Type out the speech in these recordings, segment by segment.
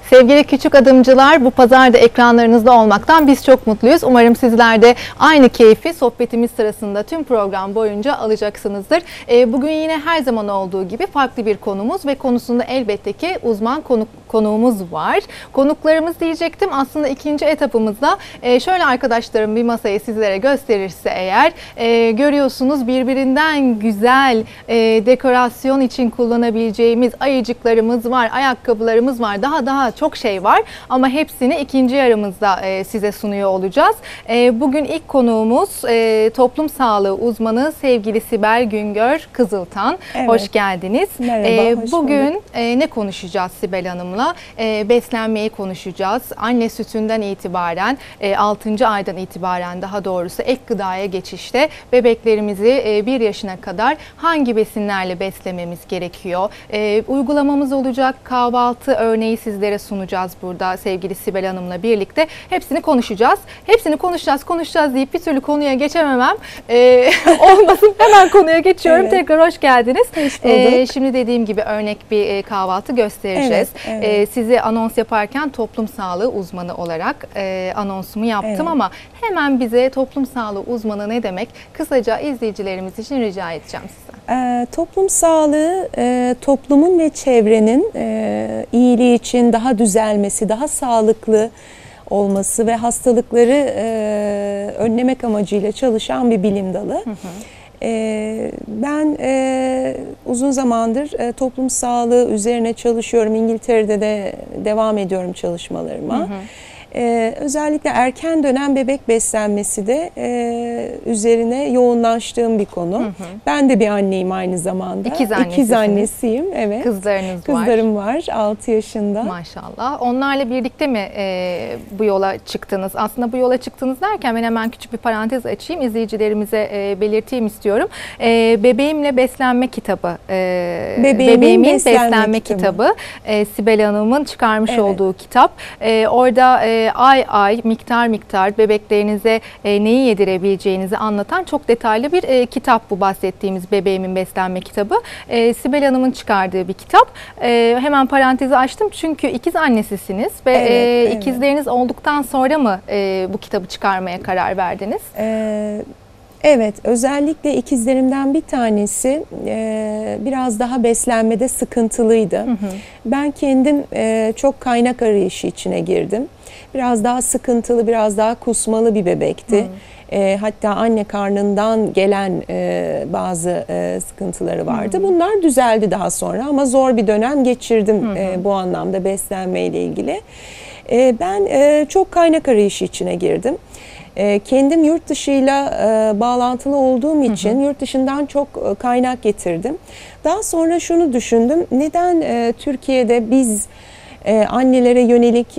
Sevgili küçük adımcılar, bu pazar da ekranlarınızda olmaktan biz çok mutluyuz. Umarım sizler de aynı keyfi sohbetimiz sırasında tüm program boyunca alacaksınızdır. Bugün yine her zaman olduğu gibi farklı bir konumuz ve konusunda elbette ki uzman konuğumuz var. Konuklarımız diyecektim. Aslında ikinci etapımızda şöyle arkadaşlarım bir masayı sizlere gösterirse eğer görüyorsunuz birbirinden güzel dekorasyon için kullanabileceğimiz ayıcıklarımız var, ayakkabılarımız var, daha çok şey var ama hepsini ikinci yarımızda size sunuyor olacağız. Bugün ilk konuğumuz toplum sağlığı uzmanı sevgili Sibel Güngör Kızıltan. Evet. Hoş geldiniz. Merhaba, hoş bugün bulduk. Ne konuşacağız Sibel Hanım'la? Beslenmeyi konuşacağız. Anne sütünden itibaren, 6. aydan itibaren daha doğrusu ek gıdaya geçişte bebeklerimizi 1 yaşına kadar hangi besinlerle beslememiz gerekiyor? Uygulamamız olacak, kahvaltı örneği sizlere sunacağız burada sevgili Sibel Hanım'la birlikte. Hepsini konuşacağız. Hepsini konuşacağız deyip bir türlü konuya geçememem. Olmasın, hemen konuya geçiyorum. Evet. Tekrar hoş geldiniz. Hoş bulduk. Şimdi dediğim gibi örnek bir kahvaltı göstereceğiz. Evet. Size anons yaparken toplum sağlığı uzmanı olarak anonsumu yaptım ama hemen bize toplum sağlığı uzmanı ne demek? Kısaca izleyicilerimiz için rica edeceğim size. Toplum sağlığı toplumun ve çevrenin iyiliği için daha düzelmesi, daha sağlıklı olması ve hastalıkları önlemek amacıyla çalışan bir bilim dalı. Ben uzun zamandır toplum sağlığı üzerine çalışıyorum. İngiltere'de de devam ediyorum çalışmalarıma. Özellikle erken dönem bebek beslenmesi de üzerine yoğunlaştığım bir konu. Ben de bir anneyim aynı zamanda. İkiz annesiyim. Evet. Kızlarınız var. Kızlarım var 6 yaşında. Maşallah. Onlarla birlikte mi bu yola çıktınız? Aslında bu yola çıktınız derken ben hemen küçük bir parantez açayım. İzleyicilerimize belirteyim istiyorum. Bebeğimle Beslenme kitabı. Bebeğimin Beslenme kitabı. Sibel Hanım'ın çıkarmış olduğu kitap. Orada ay miktar bebeklerinize neyi yedirebileceğinizi anlatan çok detaylı bir kitap bu bahsettiğimiz Bebeğimin Beslenme kitabı. Sibel Hanım'ın çıkardığı bir kitap. Hemen parantezi açtım çünkü ikiz annesisiniz ve ikizleriniz olduktan sonra mı bu kitabı çıkarmaya karar verdiniz? Evet, özellikle ikizlerimden bir tanesi biraz daha beslenmede sıkıntılıydı. Ben kendim çok kaynak arayışı içine girdim. Biraz daha sıkıntılı, biraz daha kusmalı bir bebekti. Hatta anne karnından gelen bazı sıkıntıları vardı. Bunlar düzeldi daha sonra ama zor bir dönem geçirdim bu anlamda beslenmeyle ilgili. Ben çok kaynak arayışı içine girdim. Kendim yurt dışıyla bağlantılı olduğum için yurt dışından çok kaynak getirdim. Daha sonra şunu düşündüm, neden Türkiye'de biz annelere yönelik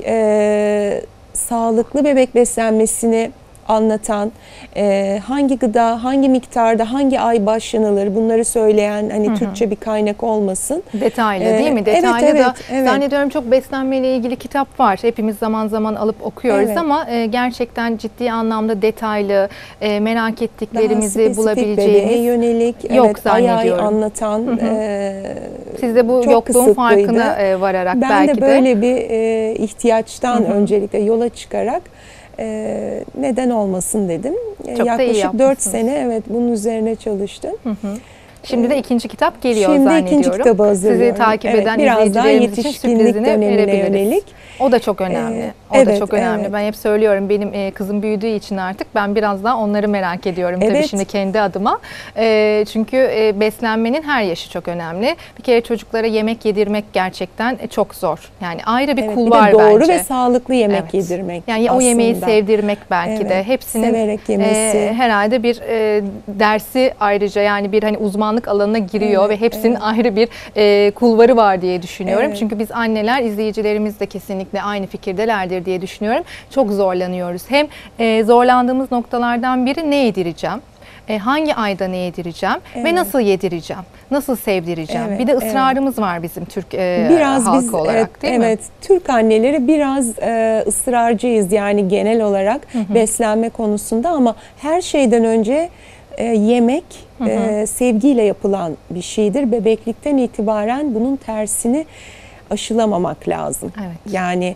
sağlıklı bebek beslenmesini anlatan, hangi gıda, hangi miktarda, hangi ay başlanılır bunları söyleyen hani Türkçe bir kaynak olmasın. Detaylı değil mi? Detaylı da zannediyorum çok beslenmeyle ilgili kitap var. Hepimiz zaman zaman alıp okuyoruz ama gerçekten ciddi anlamda detaylı, merak ettiklerimizi bulabileceğimiz bebeğe yönelik yok zannediyorum. ay anlatan siz de bu yokluğun kısıtlıydı. Farkına vararak ben belki de. Ben de böyle bir ihtiyaçtan öncelikle yola çıkarak neden olmasın dedim. Çok yaklaşık 4 sene bunun üzerine çalıştım. Şimdi de ikinci kitap geliyor Şimdi zannediyorum. Şimdi ikinci kitabı hazırlıyorum. Sizi takip eden biraz daha izleyicilerimiz için sürprizini verebiliriz. Yönelik. O da çok önemli. O da çok önemli. Ben hep söylüyorum benim kızım büyüdüğü için artık ben biraz daha onları merak ediyorum tabii şimdi kendi adıma. Çünkü beslenmenin her yaşı çok önemli. Bir kere çocuklara yemek yedirmek gerçekten çok zor. Yani ayrı bir kulvar doğru bence. Ve sağlıklı yemek yedirmek. Yani aslında. O yemeği sevdirmek belki de. Hepsinin severek yemesi. Herhalde bir dersi ayrıca yani bir hani uzmanlık alanına giriyor ve hepsinin ayrı bir kulvarı var diye düşünüyorum. Çünkü biz anneler, izleyicilerimiz de kesinlikle aynı fikirdelerdir diye düşünüyorum. Çok zorlanıyoruz. Hem zorlandığımız noktalardan biri ne yedireceğim? Hangi ayda ne yedireceğim ve nasıl yedireceğim? Nasıl sevdireceğim? Bir de ısrarımız var bizim Türk halkı olarak değil mi? Evet, Türk anneleri biraz ısrarcıyız yani genel olarak beslenme konusunda ama her şeyden önce yemek sevgiyle yapılan bir şeydir. Bebeklikten itibaren bunun tersini aşılamamak lazım. Evet. Yani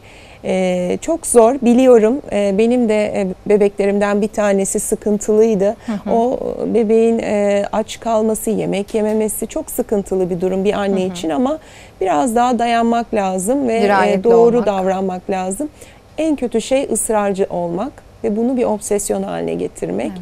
çok zor biliyorum. Benim de bebeklerimden bir tanesi sıkıntılıydı. O bebeğin aç kalması, yemek yememesi çok sıkıntılı bir durum bir anne için, ama biraz daha dayanmak lazım ve doğru davranmak lazım. En kötü şey ısrarcı olmak ve bunu bir obsesyon haline getirmek.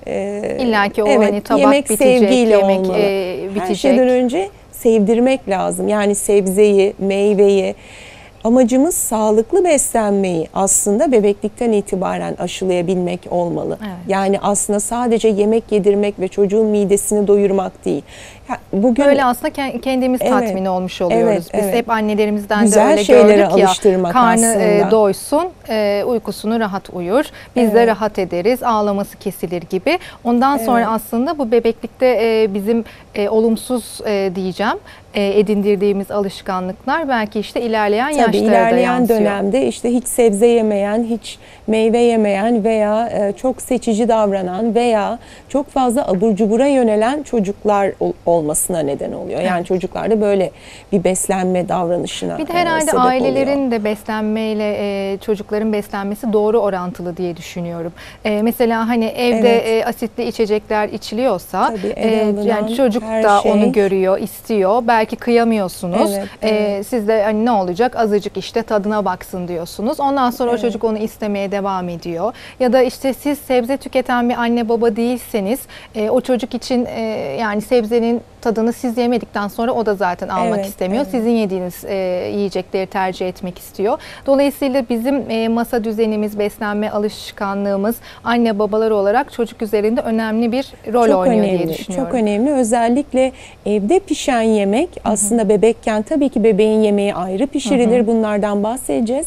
İlla ki o evet, hani tabak yemek bitecek, sevgiyle yemek olmalı. bitecek. Her şeyden önce sevdirmek lazım. Yani sebzeyi, meyveyi. Amacımız sağlıklı beslenmeyi aslında bebeklikten itibaren aşılayabilmek olmalı. Evet. Yani aslında sadece yemek yedirmek ve çocuğun midesini doyurmak değil. Bugün öyle aslında kendimiz tatmin olmuş oluyoruz. Biz hep annelerimizden güzel de öyle şeylere gördük ya. alıştırmak Karnı aslında. doysun, uykusunu rahat uyur. Biz de rahat ederiz, ağlaması kesilir gibi. Ondan sonra aslında bu bebeklikte bizim olumsuz diyeceğim edindirdiğimiz alışkanlıklar belki işte ilerleyen yaşlara da ilerleyen yansıyor. dönemde işte hiç sebze yemeyen, hiç meyve yemeyen veya çok seçici davranan veya çok fazla abur cubura yönelen çocuklar olmasına neden oluyor. Yani çocuklarda böyle bir beslenme davranışına bir de herhalde sebep ailelerin oluyor. de beslenmeyle çocukların beslenmesi doğru orantılı diye düşünüyorum. Mesela hani evde asitli içecekler içiliyorsa yani çocuk da onu görüyor, istiyor. Belki kıyamıyorsunuz. Siz de hani ne olacak? Azıcık işte tadına baksın diyorsunuz. Ondan sonra o çocuk onu istemeye devam ediyor. Ya da işte siz sebze tüketen bir anne baba değilseniz o çocuk için yani sebzenin tadını siz yemedikten sonra o da zaten almak istemiyor. Sizin yediğiniz yiyecekleri tercih etmek istiyor. Dolayısıyla bizim masa düzenimiz, beslenme alışkanlığımız anne babalar olarak çocuk üzerinde önemli bir rol oynuyor diye düşünüyorum. Çok önemli. Özellikle evde pişen yemek aslında bebekken tabii ki bebeğin yemeği ayrı pişirilir. Bunlardan bahsedeceğiz.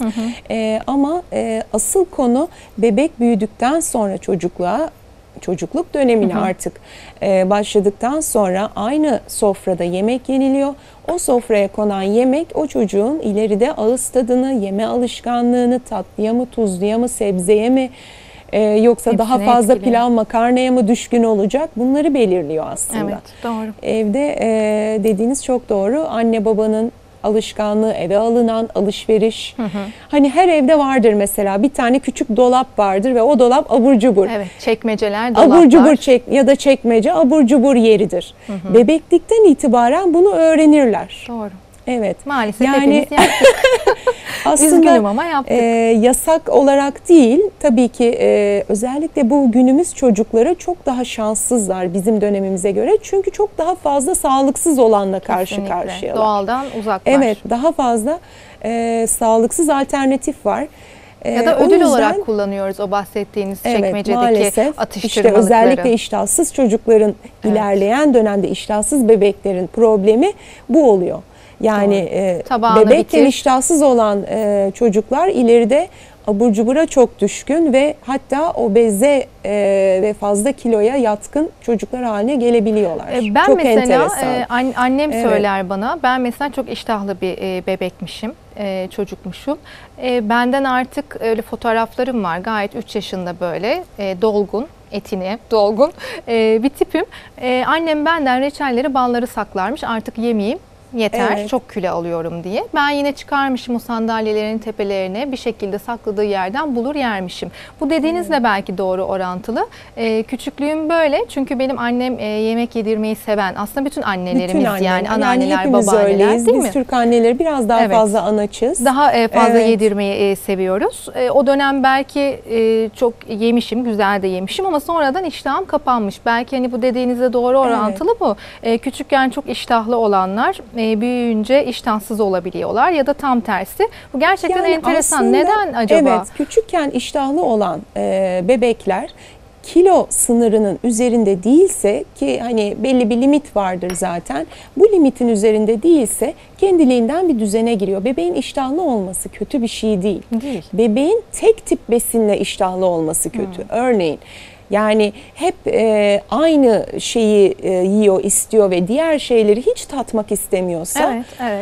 Ama asıl konu bebek büyüdükten sonra çocukluk dönemine artık başladıktan sonra aynı sofrada yemek yeniliyor. O sofraya konan yemek o çocuğun ileride ağız tadını, yeme alışkanlığını, tatlıya mı, tuzluya mı, sebzeye mi yoksa hepsini daha fazla etkiliyor. pilav makarnaya mı düşkün olacak, bunları belirliyor aslında. Evet, doğru. Evde dediğiniz çok doğru. Anne babanın alışkanlığı, eve alınan alışveriş. Hani her evde vardır mesela bir tane küçük dolap vardır ve o dolap abur cubur. Evet, çekmeceler, dolaplar. Abur cubur ya da çekmece abur cubur yeridir. Bebeklikten itibaren bunu öğrenirler. Doğru. Evet. Maalesef hepimiz yaptık. Aslında üzgünüm ama yaptık. Yasak olarak değil, tabii ki özellikle bu günümüz çocukları çok daha şanssızlar bizim dönemimize göre. Çünkü çok daha fazla sağlıksız olanla karşı karşıyalar. Doğaldan uzaklar. Evet, daha fazla sağlıksız alternatif var. Ya da ödül olarak kullanıyoruz o bahsettiğiniz çekmecedeki maalesef, atıştırmalıkları. İşte özellikle iştahsız çocukların, ilerleyen dönemde iştahsız bebeklerin problemi bu oluyor. Yani bebekken iştahsız olan çocuklar ileride abur cubura çok düşkün ve hatta obeze ve fazla kiloya yatkın çocuklar haline gelebiliyorlar. Ben çok mesela enteresan. Annem söyler bana, ben mesela çok iştahlı bir bebekmişim, çocukmuşum. Benden artık öyle fotoğraflarım var, gayet 3 yaşında böyle dolgun, etine dolgun bir tipim. Annem benden reçelleri, balları saklarmış, artık yemeyeyim. Yeter, çok kilo alıyorum diye. Ben yine çıkarmışım o sandalyelerin tepelerine, bir şekilde sakladığı yerden bulur yermişim. Bu dediğinizle belki doğru orantılı. Küçüklüğüm böyle, çünkü benim annem yemek yedirmeyi seven, aslında bütün annelerimiz yani anneanneler, babaanneler öyleyiz. değil mi? Biz Türk anneleri biraz daha fazla anaçız. Daha fazla yedirmeyi seviyoruz. O dönem belki çok yemişim, güzel de yemişim ama sonradan iştahım kapanmış. Belki hani bu dediğinizle doğru orantılı bu. Küçükken çok iştahlı olanlar büyüyünce iştahsız olabiliyorlar ya da tam tersi. Bu gerçekten enteresan. Aslında, neden acaba? Evet, küçükken iştahlı olan bebekler kilo sınırının üzerinde değilse, ki hani belli bir limit vardır zaten, bu limitin üzerinde değilse kendiliğinden bir düzene giriyor. Bebeğin iştahlı olması kötü bir şey değil. Bebeğin tek tip besinle iştahlı olması kötü. Örneğin yani hep aynı şeyi yiyor, istiyor ve diğer şeyleri hiç tatmak istemiyorsa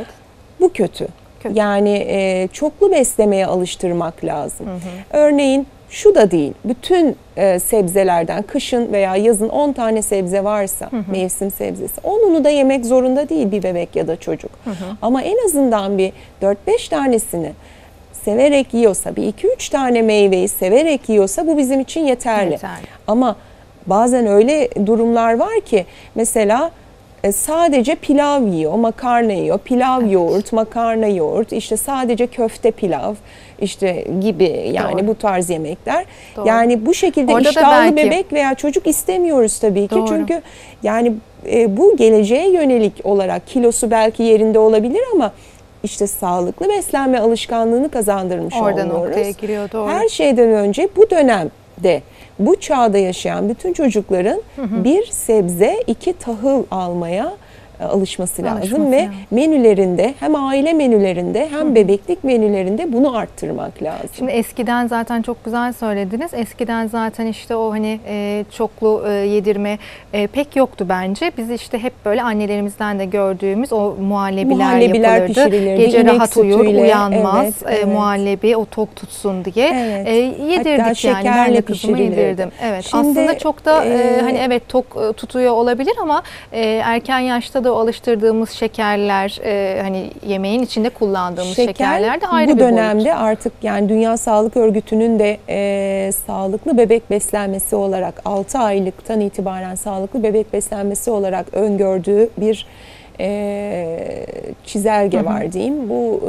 bu kötü. Yani çoklu beslemeye alıştırmak lazım. Örneğin şu da değil. Bütün sebzelerden kışın veya yazın 10 tane sebze varsa, mevsim sebzesi, 10'unu da yemek zorunda değil bir bebek ya da çocuk. Ama en azından bir 4-5 tanesini severek yiyorsa, bir 2-3 tane meyveyi severek yiyorsa bu bizim için yeterli. Ama bazen öyle durumlar var ki mesela sadece pilav yiyor, makarna yiyor, pilav yoğurt, makarna yoğurt, işte sadece köfte pilav işte gibi, yani bu tarz yemekler. Yani bu şekilde orada iştahlı bebek veya çocuk istemiyoruz tabii ki. Çünkü yani bu geleceğe yönelik olarak kilosu belki yerinde olabilir ama işte sağlıklı beslenme alışkanlığını kazandırmış orada oluyoruz. Noktaya giriyor, doğru. Her şeyden önce bu dönemde bu çağda yaşayan bütün çocukların bir sebze, 2 tahıl almaya alışması lazım ve menülerinde, hem aile menülerinde hem bebeklik menülerinde bunu arttırmak lazım. Şimdi eskiden zaten çok güzel söylediniz. Eskiden zaten işte o hani çoklu yedirme pek yoktu bence. Biz işte hep böyle annelerimizden de gördüğümüz o muhallebiler yapılırdı. Gece rahat uyur, uyanmaz. Muhallebi o tok tutsun diye yedirdik yani. Ben de kızıma yedirdim. Evet. Şimdi, aslında çok da hani evet tok tutuyor olabilir ama erken yaşta da alıştırdığımız şekerler, hani yemeğin içinde kullandığımız şekerler de ayrı bir boyut. Bu dönemde artık yani Dünya Sağlık Örgütü'nün de sağlıklı bebek beslenmesi olarak 6 aylıktan itibaren sağlıklı bebek beslenmesi olarak öngördüğü bir çizelge var diyeyim.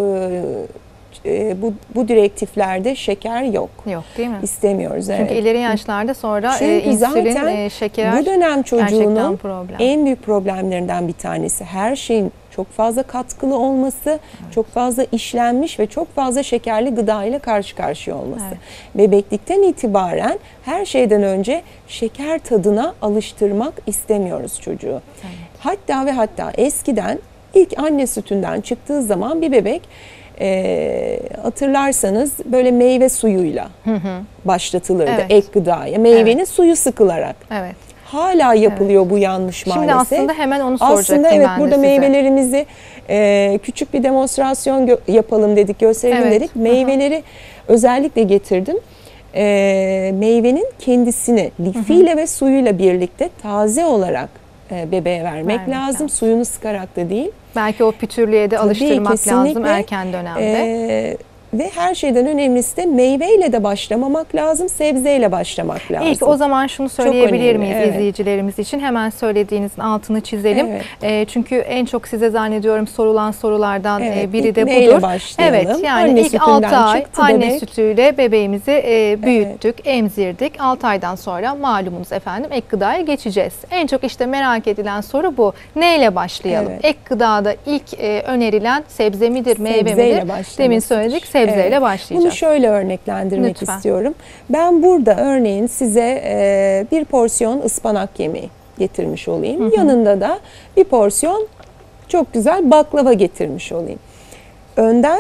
Bu direktiflerde şeker yok. Yok değil mi? İstemiyoruz. Çünkü ileri yaşlarda sonra insülin, şeker bu dönem çocuğunun en büyük problemlerinden bir tanesi. Her şeyin çok fazla katkılı olması, çok fazla işlenmiş ve çok fazla şekerli gıda ile karşı karşıya olması. Bebeklikten itibaren her şeyden önce şeker tadına alıştırmak istemiyoruz çocuğu. Hatta ve hatta eskiden ilk anne sütünden çıktığı zaman bir bebek hatırlarsanız böyle meyve suyuyla başlatılırdı ek gıdaya. Meyvenin suyu sıkılarak. Hala yapılıyor bu yanlış maalesef. Şimdi aslında hemen onu soracaktım aslında ben de burada size. Meyvelerimizi küçük bir demonstrasyon yapalım dedik, gösterelim dedik. Meyveleri özellikle getirdim. Meyvenin kendisini lifiyle ve suyuyla birlikte taze olarak bebeğe vermek lazım. Suyunu sıkarak da değil. Belki o pütürlüğe de alıştırmak lazım erken dönemde. Ve her şeyden önemlisi de meyveyle de başlamamak lazım, sebzeyle başlamak lazım. İlk o zaman şunu söyleyebilir miyiz izleyicilerimiz için? Hemen söylediğinizin altını çizelim. Çünkü en çok size zannediyorum sorulan sorulardan biri de budur. Başlayalım. Evet, yani anne ilk 6 ay anne bebek. sütüyle bebeğimizi büyüttük, emzirdik. 6 aydan sonra malumunuz efendim ek gıdaya geçeceğiz. En çok işte merak edilen soru bu. Neyle başlayalım? Ek gıdada ilk önerilen sebze midir, meyve midir? Demin söyledik. Sebzeyle başlayacağız. Bunu şöyle örneklendirmek istiyorum. Ben burada örneğin size bir porsiyon ıspanak yemeği getirmiş olayım. Yanında da bir porsiyon çok güzel baklava getirmiş olayım. Önden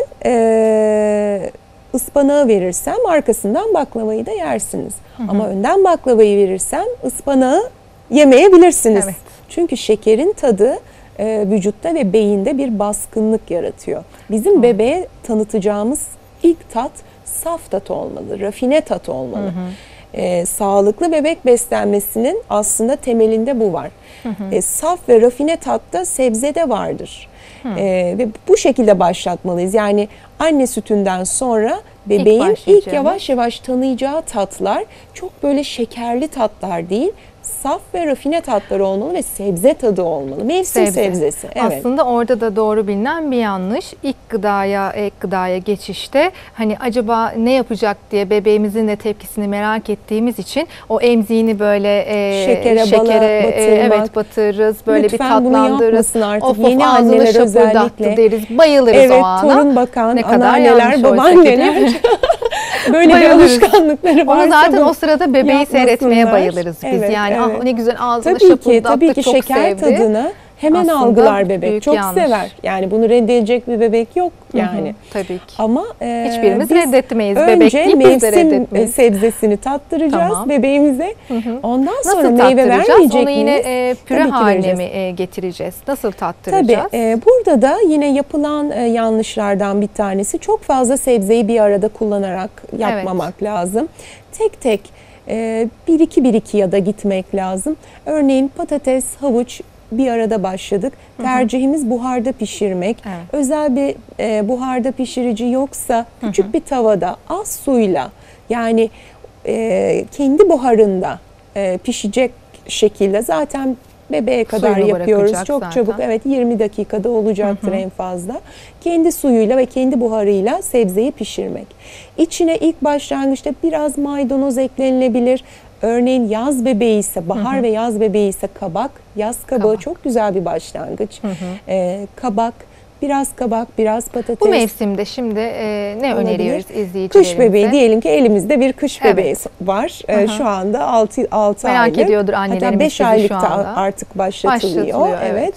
ıspanağı verirsem arkasından baklavayı da yersiniz. Ama önden baklavayı verirsem ıspanağı yemeyebilirsiniz. Çünkü şekerin tadı vücutta ve beyinde bir baskınlık yaratıyor. Bizim bebeğe tanıtacağımız ilk tat saf tat olmalı, rafine tat olmalı. Sağlıklı bebek beslenmesinin aslında temelinde bu var. Saf ve rafine tat da sebzede vardır. Ve bu şekilde başlatmalıyız. Yani anne sütünden sonra bebeğin ilk yavaş yavaş tanıyacağı tatlar çok böyle şekerli tatlar değil, saf ve rafine tatları olmalı ve sebze tadı olmalı. Mevsim sebzesi. Aslında orada da doğru bilinen bir yanlış. İlk gıdaya, ek gıdaya geçişte hani acaba ne yapacak diye bebeğimizin de tepkisini merak ettiğimiz için o emziğini böyle şekere batırırız. Böyle lütfen bir tatlandırırız. Of yeni anneler özellikle deriz. Bayılırız o ana. Torun bakan anneanneler, babaanneler böyle bir alışkanlıkları varsa. Onu zaten o sırada bebeği seyretmeye bayılırız biz. Yani ne güzel ağzını şapırdattık, çok şeker sevdi. tadını Hemen aslında algılar bebek. büyük Çok yanlış. sever. Yani bunu reddedecek bir bebek yok yani. Tabii ki. Ama Hiçbirimiz biz reddetmeyiz. Bebek önce değil, biz de mevsim reddetmeyiz. sebzesini tattıracağız Tamam. bebeğimize. Ondan sonra Nasıl meyve tattıracağız? vermeyecek Onu yine miyiz? püre Tabii ki haline vereceğiz. mi getireceğiz? Nasıl Tabii tattıracağız? burada da yine yapılan yanlışlardan bir tanesi, çok fazla sebzeyi bir arada kullanarak yapmamak lazım. Tek tek 1-2 ya da gitmek lazım. Örneğin patates, havuç bir arada başladık. Tercihimiz buharda pişirmek. Evet. Özel bir buharda pişirici yoksa küçük bir tavada az suyla, yani kendi buharında pişecek şekilde, zaten bebeğe kadar Suyunu yapıyoruz. bırakacak Çok zaten. çabuk, evet, 20 dakikada olacaktır en fazla. Kendi suyuyla ve kendi buharıyla sebzeyi pişirmek. İçine ilk başlangıçta biraz maydanoz eklenilebilir. Örneğin yaz bebeği ise, bahar ve yaz bebeği ise kabak, yaz kabağı çok güzel bir başlangıç. Kabak, biraz patates. Bu mevsimde şimdi ne olabilir. öneriyoruz izleyicilerimize? Kış bebeği, diyelim ki elimizde bir kış Evet. bebeği var. Şu anda 6 aylık. Merak ediyordur Hatta annelerimiz 5 sizi aylıkta şu anda. artık başlatılıyor. Başlatılıyor, evet.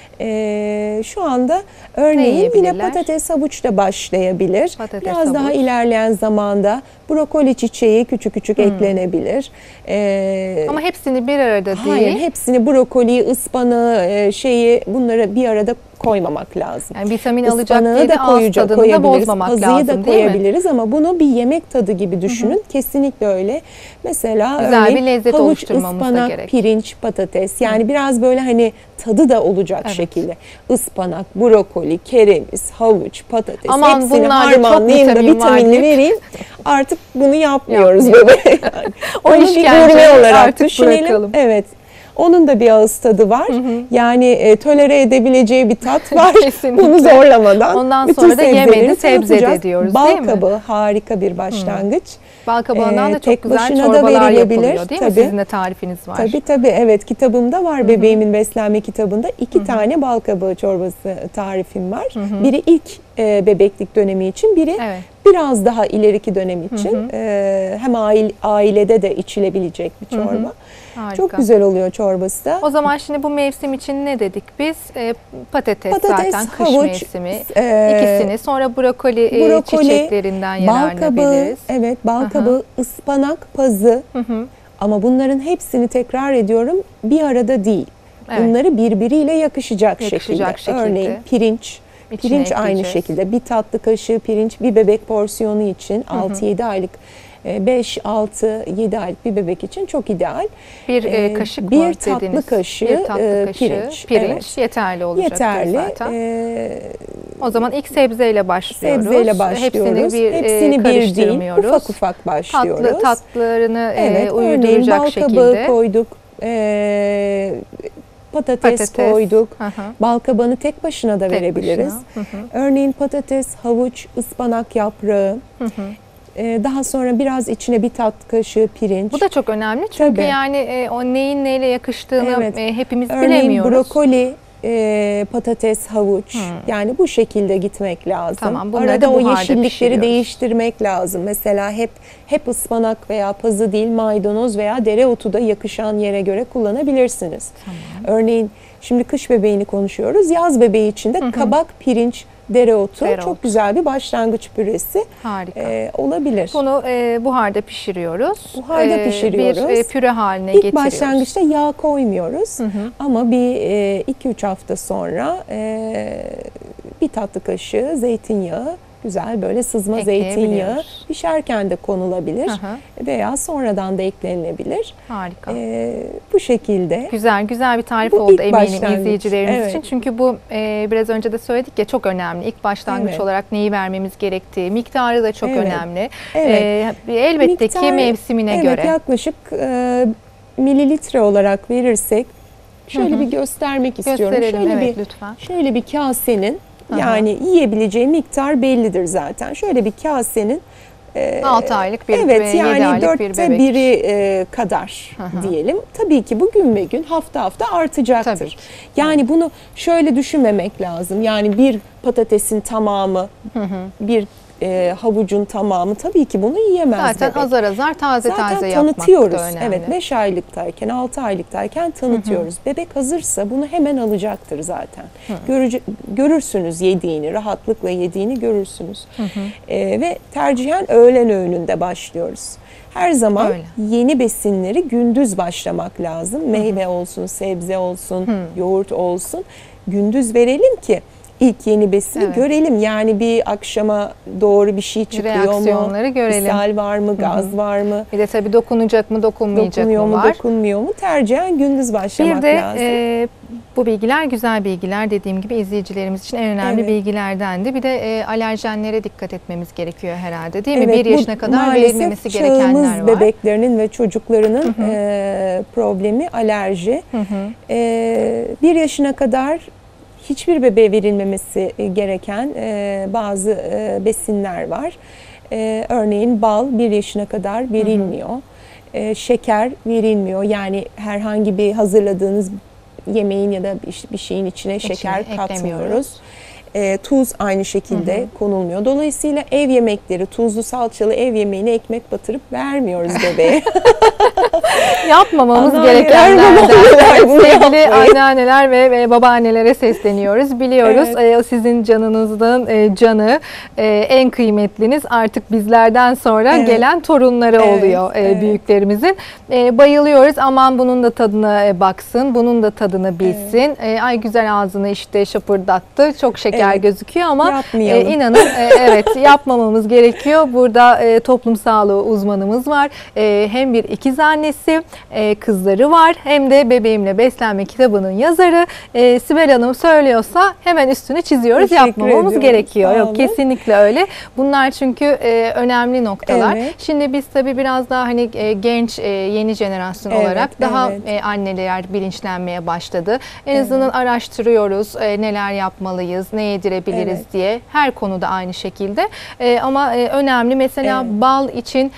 Şu anda örneğin yine yiyebilirler? patates, havuçla başlayabilir. Patates, Biraz daha havuç. ilerleyen zamanda brokoli çiçeği küçük küçük eklenebilir. Ama hepsini bir arada değil. Hayır, hepsini, brokoliyi, ıspanağı, bunları bir arada koymamak lazım. Yani vitamin alacak Ispanağı diye de ağız tadını da koyabiliriz, bozmamak pazıyı lazım, da değil mi? koyabiliriz ama bunu bir yemek tadı gibi düşünün. Kesinlikle öyle. Mesela Güzel örneğin bir lezzet havuç, oluşturmamız da ıspanak, gerek. pirinç, patates. Yani biraz böyle hani tadı da olacak şekilde. Ispanak, brokoli, kereviz, havuç, patates, Aman hepsini bunlarda çok harmanlayayım da vitamin var vitaminli deyip- vereyim. Artık bunu yapmıyoruz Yapmıyoruz. bebeğe. Yani. O Onu bir işkenceyi gurme olarak artık düşünelim. bırakalım. Evet. Onun da bir ağız tadı var. Yani tolere edebileceği bir tat var. Kesinlikle. Bunu zorlamadan. Ondan bütün sonra da yemedi sebzeleri sebze de tanıtacağız. diyoruz, Bal değil mi? kabağı harika bir başlangıç. Bal kabağından da çok Tek güzel başına da çorbalar verilebilir. yapılıyor, değil mi? Tabii. Sizin de tarifiniz var. Tabii evet, kitabımda var, bebeğimin beslenme kitabında 2 tane bal kabağı çorbası tarifim var. Biri ilk bebeklik dönemi için, biri Evet. biraz daha ileriki dönem için. Hem ailede de içilebilecek bir çorba. Harika. Çok güzel oluyor çorbası da. O zaman şimdi bu mevsim için ne dedik biz? Patates zaten kış havuç, mevsimi. İkisini, sonra brokoli çiçeklerinden bal kabağı, yararlanabiliriz. evet, bal kabağı, ıspanak, pazı. Ama bunların hepsini, tekrar ediyorum, bir arada değil. Evet. Bunları birbiriyle yakışacak şekilde. şekilde. Örneğin pirinç. İçine Pirinç aynı ekleyeceğiz. şekilde. Bir tatlı kaşığı pirinç bir bebek porsiyonu için 6-7 aylık, 5-6-7 aylık bir bebek için çok ideal. Bir kaşık bir mı tatlı dediniz? kaşığı, Bir tatlı kaşığı pirinç. Evet. yeterli olacaktır Yeterli. zaten. O zaman ilk sebzeyle başlıyoruz. Sebzeyle başlıyoruz. Hepsini bir değil, karıştırmıyoruz. ufak ufak başlıyoruz. Tatlarını Evet, örneğin uyduracak bal şekilde. kabağı koyduk, patates koyduk. Bal kabağını tek başına da verebiliriz. Örneğin patates, havuç, ıspanak yaprağı. Daha sonra biraz içine bir tatlı kaşığı pirinç. Bu da çok önemli çünkü Tabii. yani o neyin neyle yakıştığını Evet. hepimiz Örneğin bilemiyoruz. brokoli, patates, havuç. Yani bu şekilde gitmek lazım. Tamam, bunları Arada da o buharda yeşillikleri pişiriyoruz. değiştirmek lazım. Mesela hep ıspanak veya pazı değil, maydanoz veya dereotu da yakışan yere göre kullanabilirsiniz. Örneğin şimdi kış bebeğini konuşuyoruz. Yaz bebeği için de kabak, pirinç, dereotu çok güzel bir başlangıç püresi. Harika. Olabilir. Bunu buharda pişiriyoruz. Buharda pişiriyoruz. Bir püre haline İlk getiriyoruz. başlangıçta yağ koymuyoruz ama bir 2-3 hafta sonra bir tatlı kaşığı zeytinyağı, güzel böyle sızma zeytinyağı pişerken de konulabilir veya sonradan da eklenilebilir. Harika. Bu şekilde. Güzel bir tarif Bu oldu ilk eminim başlangıç. izleyicilerimiz Evet. için. Çünkü bu biraz önce de söyledik ya, çok önemli. İlk başlangıç Evet. olarak neyi vermemiz gerektiği, miktarı da çok Evet. önemli. Evet. Elbette ki Miktar, mevsimine evet, göre. yaklaşık mililitre olarak verirsek şöyle bir göstermek istiyorum. Gösterelim, Şöyle evet, bir lütfen. Şöyle bir kasenin, yani yiyebileceği miktar bellidir zaten. Şöyle bir kasenin 6 aylık bir evet, 7 yani aylık bir 4'te bebek. biri kadar diyelim. Tabii ki bu gün ve gün, hafta artacaktır. Tabii ki. Yani bunu şöyle düşünmemek lazım. Yani bir patatesin tamamı, bir havucun tamamı tabii ki bunu yiyemez Zaten bebek. azar azar taze Zaten taze yapmak tanıtıyoruz. da önemli. Evet, 5 aylıktayken, 6 aylıktayken tanıtıyoruz. Bebek hazırsa bunu hemen alacaktır zaten. Görürsünüz yediğini, rahatlıkla yediğini görürsünüz. Ve tercihen öğlen öğününde başlıyoruz. Her zaman Öyle. yeni besinleri gündüz başlamak lazım. Meyve olsun, sebze olsun, yoğurt olsun. Gündüz verelim ki ilk yeni besini görelim. Yani bir akşama doğru bir şey çıkıyor mu? Reaksiyonları görelim. İshal var mı? Gaz var mı? Bir de tabii dokunacak mı, dokunmayacak Dokunuyor mı mu, var. dokunmuyor mu? Tercihen gündüz başlamak Bir de lazım. bu bilgiler güzel bilgiler, dediğim gibi izleyicilerimiz için en önemli bilgilerdendi. Bir de alerjenlere dikkat etmemiz gerekiyor herhalde, değil mi? Evet, 1 yaşına kadar verilmemesi gerekenler çağımız var. bebeklerinin ve çocuklarının problemi alerji. 1 yaşına kadar hiçbir bebeğe verilmemesi gereken bazı besinler var. Örneğin bal 1 yaşına kadar verilmiyor. Şeker verilmiyor. Yani herhangi bir hazırladığınız yemeğin ya da bir şeyin içine şeker katmıyoruz. Tuz aynı şekilde konulmuyor. Dolayısıyla ev yemekleri, tuzlu salçalı ev yemeğine ekmek batırıp vermiyoruz bebeğe. Yapmamamız Anneanneler, gerekenlerden. babaanneler bunu Sevgili yapmayın. anneanneler ve babaannelere sesleniyoruz. Biliyoruz o sizin canınızın canı, en kıymetliniz, artık bizlerden sonra gelen torunları oluyor büyüklerimizin. Bayılıyoruz, aman bunun da tadına baksın, bunun da tadını bilsin. Ay güzel ağzını işte şapırdattı, çok şeker gözüküyor ama inanın yapmamamız gerekiyor. Burada toplum sağlığı uzmanımız var. Hem bir ikiz annesi, kızları var, hem de Bebeğimle Beslenme kitabının yazarı. Sibel Hanım söylüyorsa hemen üstünü çiziyoruz. Teşekkür Yapmamamız ediyorum. gerekiyor. Sağ Yok, olun. kesinlikle öyle. Bunlar çünkü önemli noktalar. Evet. Şimdi biz tabii biraz daha hani genç, yeni jenerasyon olarak daha anneler bilinçlenmeye başladı. En azından araştırıyoruz neler yapmalıyız, ne yedirebiliriz diye. Her konuda aynı şekilde. Ama önemli mesela bal için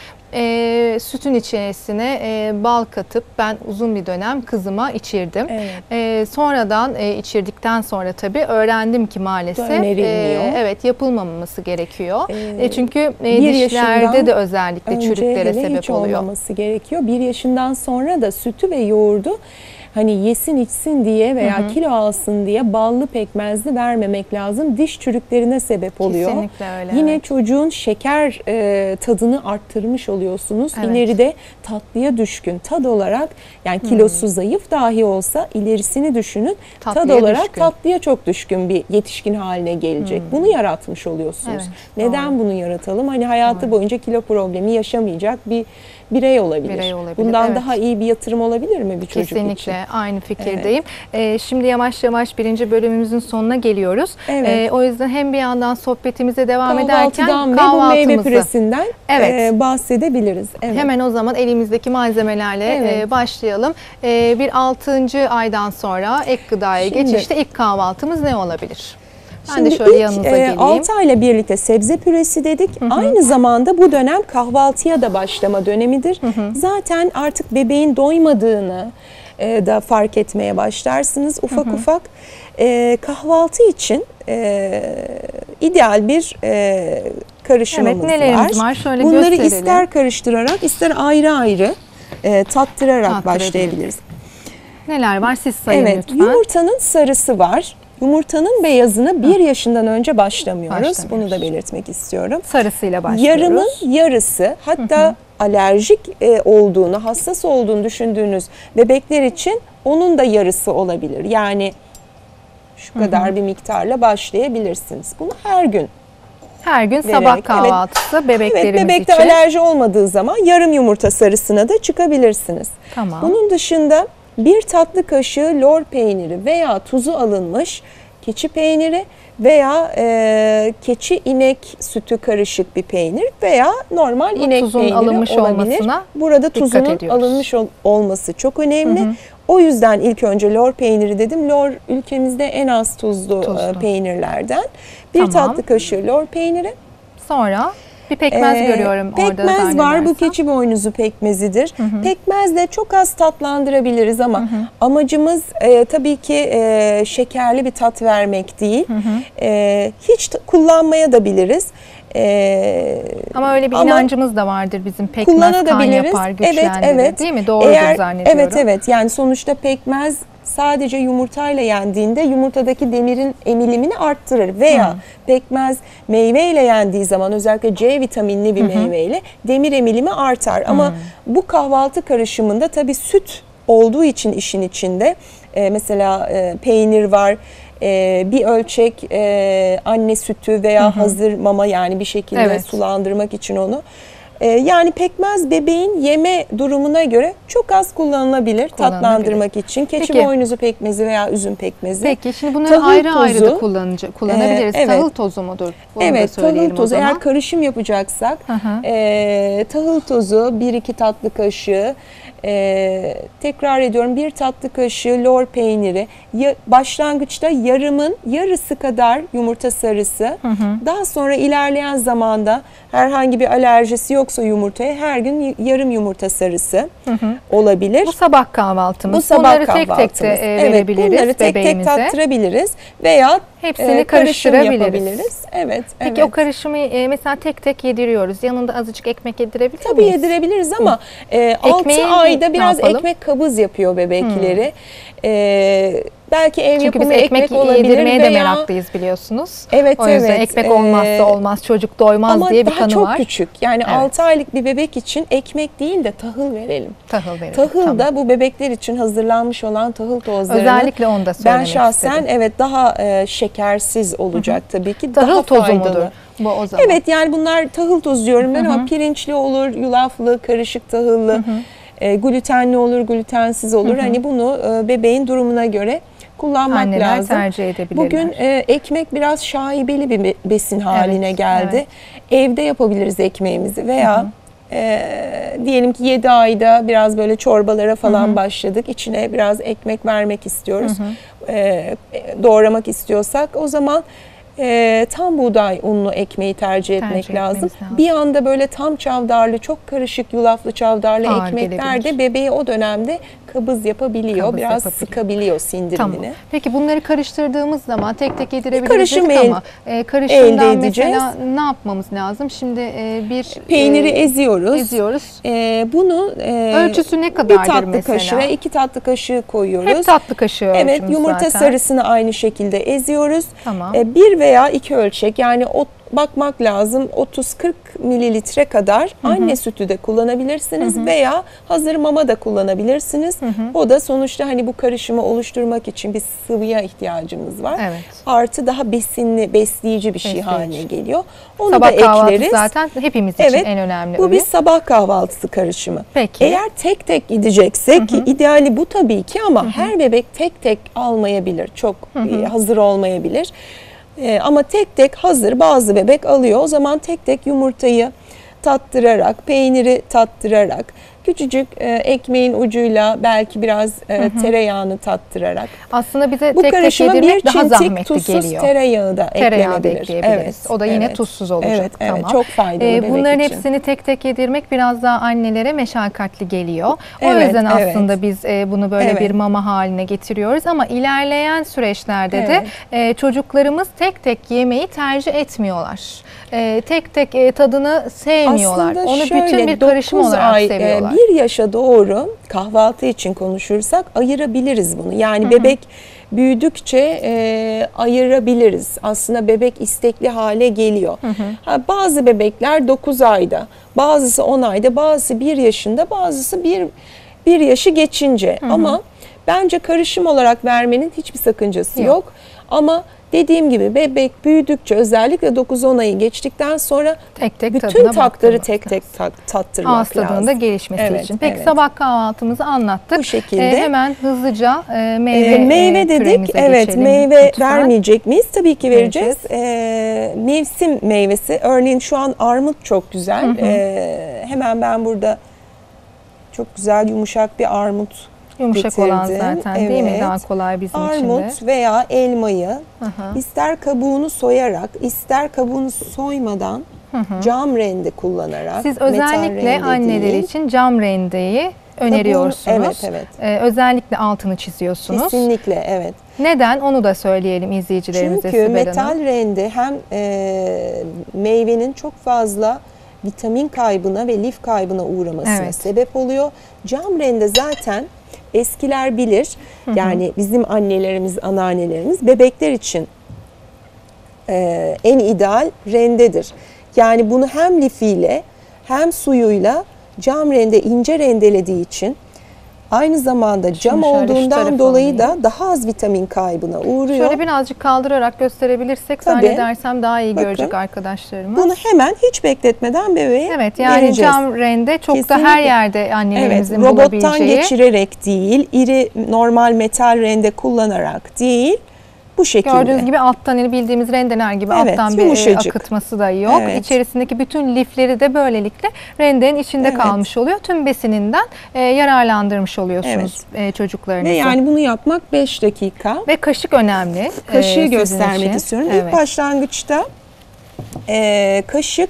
sütün içerisine bal katıp ben uzun bir dönem kızıma içirdim. Sonradan içirdikten sonra tabii öğrendim ki maalesef yapılmaması gerekiyor. Çünkü dişlerde de özellikle çürüklere sebep hiç oluyor. olmaması gerekiyor. 1 yaşından sonra da sütü ve yoğurdu hani yesin içsin diye veya kilo alsın diye ballı pekmezli vermemek lazım. Diş çürüklerine sebep oluyor. Kesinlikle öyle. Yine çocuğun şeker tadını arttırmış oluyorsunuz. İleride tatlıya düşkün. Tad olarak yani kilosu zayıf dahi olsa ilerisini düşünün. Tatlıya tad olarak düşkün. tatlıya çok düşkün bir yetişkin haline gelecek. Bunu yaratmış oluyorsunuz. Neden bunu yaratalım? Hani hayatı boyunca kilo problemi yaşamayacak bir birey olabilir. Bundan daha iyi bir yatırım olabilir mi bir çocuk için? Kesinlikle aynı fikirdeyim. Şimdi yavaş yavaş 1. bölümümüzün sonuna geliyoruz. O yüzden hem bir yandan sohbetimize devam ederken kahvaltıdan ve bu meyve püresinden bahsedebiliriz. Hemen o zaman elimizdeki malzemelerle başlayalım. Bir 6. aydan sonra ek gıdaya geçişte ilk kahvaltımız ne olabilir? Ben de şöyle yanınıza geleyim. 6 ayla birlikte sebze püresi dedik. Aynı zamanda bu dönem kahvaltıya da başlama dönemidir. Zaten artık bebeğin doymadığını da fark etmeye başlarsınız ufak ufak. Kahvaltı için ideal bir karışımımız nelerimiz var? Şöyle Bunları gösterelim. ister karıştırarak ister ayrı ayrı tattırarak başlayabiliriz. Neler var siz sayın lütfen. Yumurtanın sarısı var. Yumurtanın beyazını 1 yaşından önce başlamıyoruz. Bunu da belirtmek istiyorum. Sarısıyla başlıyoruz. Yarımın yarısı, hatta alerjik olduğunu, hassas olduğunu düşündüğünüz bebekler için onun da yarısı olabilir. Yani şu kadar bir miktarla başlayabilirsiniz. Bunu her gün sabah kahvaltısı bebeklerimiz bebekte için. alerji olmadığı zaman yarım yumurta sarısına da çıkabilirsiniz. Tamam. Bunun dışında 1 tatlı kaşığı lor peyniri veya tuzu alınmış keçi peyniri veya keçi inek sütü karışık bir peynir veya normal inek peyniri alınmış olabilir. Burada tuzunun alınmış olması çok önemli. O yüzden ilk önce lor peyniri dedim. Lor ülkemizde en az tuzlu peynirlerden. 1 tatlı kaşığı lor peyniri. Sonra Bir pekmez görüyorum orada. Pekmez var. Bu keçi boynuzu pekmezidir. Pekmezle çok az tatlandırabiliriz ama amacımız tabii ki şekerli bir tat vermek değil. Hiç kullanmaya da biliriz. Ama öyle bir inancımız da vardır bizim, pekmez kan yapar, güçlendirir, değil mi? Doğrudur zannediyorum. Evet. Yani sonuçta pekmez sadece yumurtayla yendiğinde yumurtadaki demirin emilimini arttırır veya pekmez meyveyle yendiği zaman, özellikle C vitaminli bir meyveyle demir emilimi artar. Ama bu kahvaltı karışımında tabii süt olduğu için işin içinde mesela peynir var. Bir ölçek anne sütü veya hazır mama, yani bir şekilde sulandırmak için onu. Yani pekmez bebeğin yeme durumuna göre çok az kullanılabilir tatlandırmak için. Keçi boynuzu pekmezi veya üzüm pekmezi. Peki şimdi bunları ayrı ayrı da kullanabiliriz. Tahıl tozu mudur? Bunu tahıl tozu. Eğer karışım yapacaksak tahıl tozu 1-2 tatlı kaşığı, tekrar ediyorum, 1 tatlı kaşığı lor peyniri, başlangıçta yarımın yarısı kadar yumurta sarısı, daha sonra ilerleyen zamanda herhangi bir alerjisi yoksa yumurtaya her gün yarım yumurta sarısı olabilir. Bu sabah kahvaltımız. Bu sabah bunları kahvaltımız. tek tek de verebiliriz bunları tek tek tattırabiliriz veya hepsini karışım yapabiliriz. Peki o karışımı mesela tek tek yediriyoruz. Yanında azıcık ekmek yedirebilir Tabii miyiz? yedirebiliriz ama 6 ayda biraz ekmek kabız yapıyor bebekleri. Belki ev yapımı ekmek olabilir yedirmeye veya de meraklıyız biliyorsunuz. O yüzden ekmek olmazsa olmaz, çocuk doymaz diye bir kanı var. Ama daha çok küçük. Yani 6 aylık bir bebek için ekmek değil de tahıl verelim. Tahıl verelim. Tahıl da bu bebekler için hazırlanmış olan tahıl tozlarını. Özellikle onu da söylemek istedim. Ben şahsen daha şekersiz olacak tabii ki. Tahıl daha tozu faydalı. Mudur bu o zaman? Evet, yani bunlar tahıl tozu diyorum ben ama pirinçli olur, yulaflı, karışık tahıllı, glutenli olur, glutensiz olur. Hani bunu bebeğin durumuna göre kullanmak Anneler lazım. tercih edebilirler. Bugün ekmek biraz şaibeli bir besin haline geldi. Evde yapabiliriz ekmeğimizi veya diyelim ki 7 ayda biraz böyle çorbalara falan başladık. İçine biraz ekmek vermek istiyoruz. Doğramak istiyorsak o zaman tam buğday unlu ekmeği tercih etmek lazım. Bir anda böyle tam çavdarlı, çok karışık yulaflı çavdarlı ekmekler de bebeği o dönemde kabız yapabiliyor. Biraz sıkabiliyor sindirimini. Tamam. Peki bunları karıştırdığımız zaman tek tek yedirebiliriz karışım ama karışımdan mesela ne yapmamız lazım? Şimdi bir peyniri eziyoruz. Bunu ölçüsü ne kadardır mesela? 1 tatlı kaşığı ve 2 tatlı kaşığı koyuyoruz. Hep tatlı kaşığı ölçümüz Evet, yumurta sarısını aynı şekilde eziyoruz. Tamam. 1 veya 2 ölçek, yani bakmak lazım, 30-40 mililitre kadar anne sütü de kullanabilirsiniz veya hazır mama da kullanabilirsiniz. O da sonuçta hani bu karışımı oluşturmak için bir sıvıya ihtiyacımız var. Artı daha besinli, besleyici bir şey haline geliyor. Onu sabah da ekleriz. Kahvaltı zaten hepimiz için en önemli. Bu bir sabah kahvaltısı karışımı. Peki. Eğer tek tek gideceksek, ki ideali bu tabii ki ama her bebek tek tek almayabilir. Çok hazır olmayabilir. Ama tek tek hazır bazı bebek alıyor. O zaman tek tek yumurtayı tattırarak, peyniri tattırarak, küçücük ekmeğin ucuyla belki biraz tereyağını tattırarak. Aslında bize tek tek yedirmek daha zahmetli geliyor. Tuzsuz tereyağı da ekleyebiliriz. O da yine tuzsuz olacak. Evet, çok faydalı bebek bunların için. hepsini tek tek yedirmek biraz daha annelere meşakkatli geliyor. O yüzden aslında biz bunu böyle bir mama haline getiriyoruz ama ilerleyen süreçlerde de çocuklarımız tek tek yemeği tercih etmiyorlar. Tek tek tadını sevmiyorlar. Aslında onu şöyle, bütün bir karışım olarak seviyorlar. 1 yaşa doğru kahvaltı için konuşursak ayırabiliriz bunu. Yani bebek büyüdükçe ayırabiliriz. Aslında bebek istekli hale geliyor. Bazı bebekler 9 ayda, bazısı 10 ayda, bazısı 1 yaşında, bazısı 1 yaşı geçince. Ama bence karışım olarak vermenin hiçbir sakıncası yok. Ama dediğim gibi bebek büyüdükçe, özellikle 9-10 ayı geçtikten sonra bütün tatları tek tek tattırmak ağız tadının da gelişmesi için. Peki sabah kahvaltımızı anlattık. Bu şekilde. Hemen hızlıca meyve dedik. Evet, meyve lütfen. Vermeyecek miyiz? Tabii ki vereceğiz. Mevsim meyvesi. Örneğin şu an armut çok güzel. Hemen ben burada çok güzel yumuşak bir armut yumuşak getirdim. Olan zaten değil mi? Daha kolay bizim için de. Armut veya elmayı ister kabuğunu soyarak, ister kabuğunu soymadan cam rende kullanarak. Siz metal özellikle rende anneler değil. için cam rendeyi öneriyorsunuz. Evet. Özellikle altını çiziyorsunuz. Kesinlikle, evet. Neden? Onu da söyleyelim izleyicilerimize. Çünkü Sibel metal Hanım. rende hem meyvenin çok fazla vitamin kaybına ve lif kaybına uğramasına sebep oluyor. Cam rende zaten eskiler bilir. Yani bizim annelerimiz, anneannelerimiz bebekler için en ideal rendedir. Yani bunu hem lifiyle hem suyuyla cam rende ince rendelediği için aynı zamanda cam şöyle şu olduğundan tarafa dolayı da alayım. daha az vitamin kaybına uğruyor. Şöyle birazcık kaldırarak gösterebilirsek Tabii. zannedersem daha iyi Bakın. görecek arkadaşlarımız. Bunu hemen hiç bekletmeden bebeğe Evet, yani vereceğiz. cam rende çok da Kesinlikle. her yerde Evet, annelerimizin robottan bulabileceği. geçirerek değil, iri normal metal rende kullanarak değil, bu şekilde. Gördüğünüz gibi alttan bildiğimiz rendeler gibi Evet, alttan bir yumuşacık. akıtması da yok. Evet. İçerisindeki bütün lifleri de böylelikle rendenin içinde Evet. kalmış oluyor. Tüm besininden yararlandırmış oluyorsunuz çocuklarınızı. Ve yani bunu yapmak 5 dakika. Ve kaşık önemli. Kaşığı sizin göstermek için. istiyorum. Evet. İlk başlangıçta kaşık,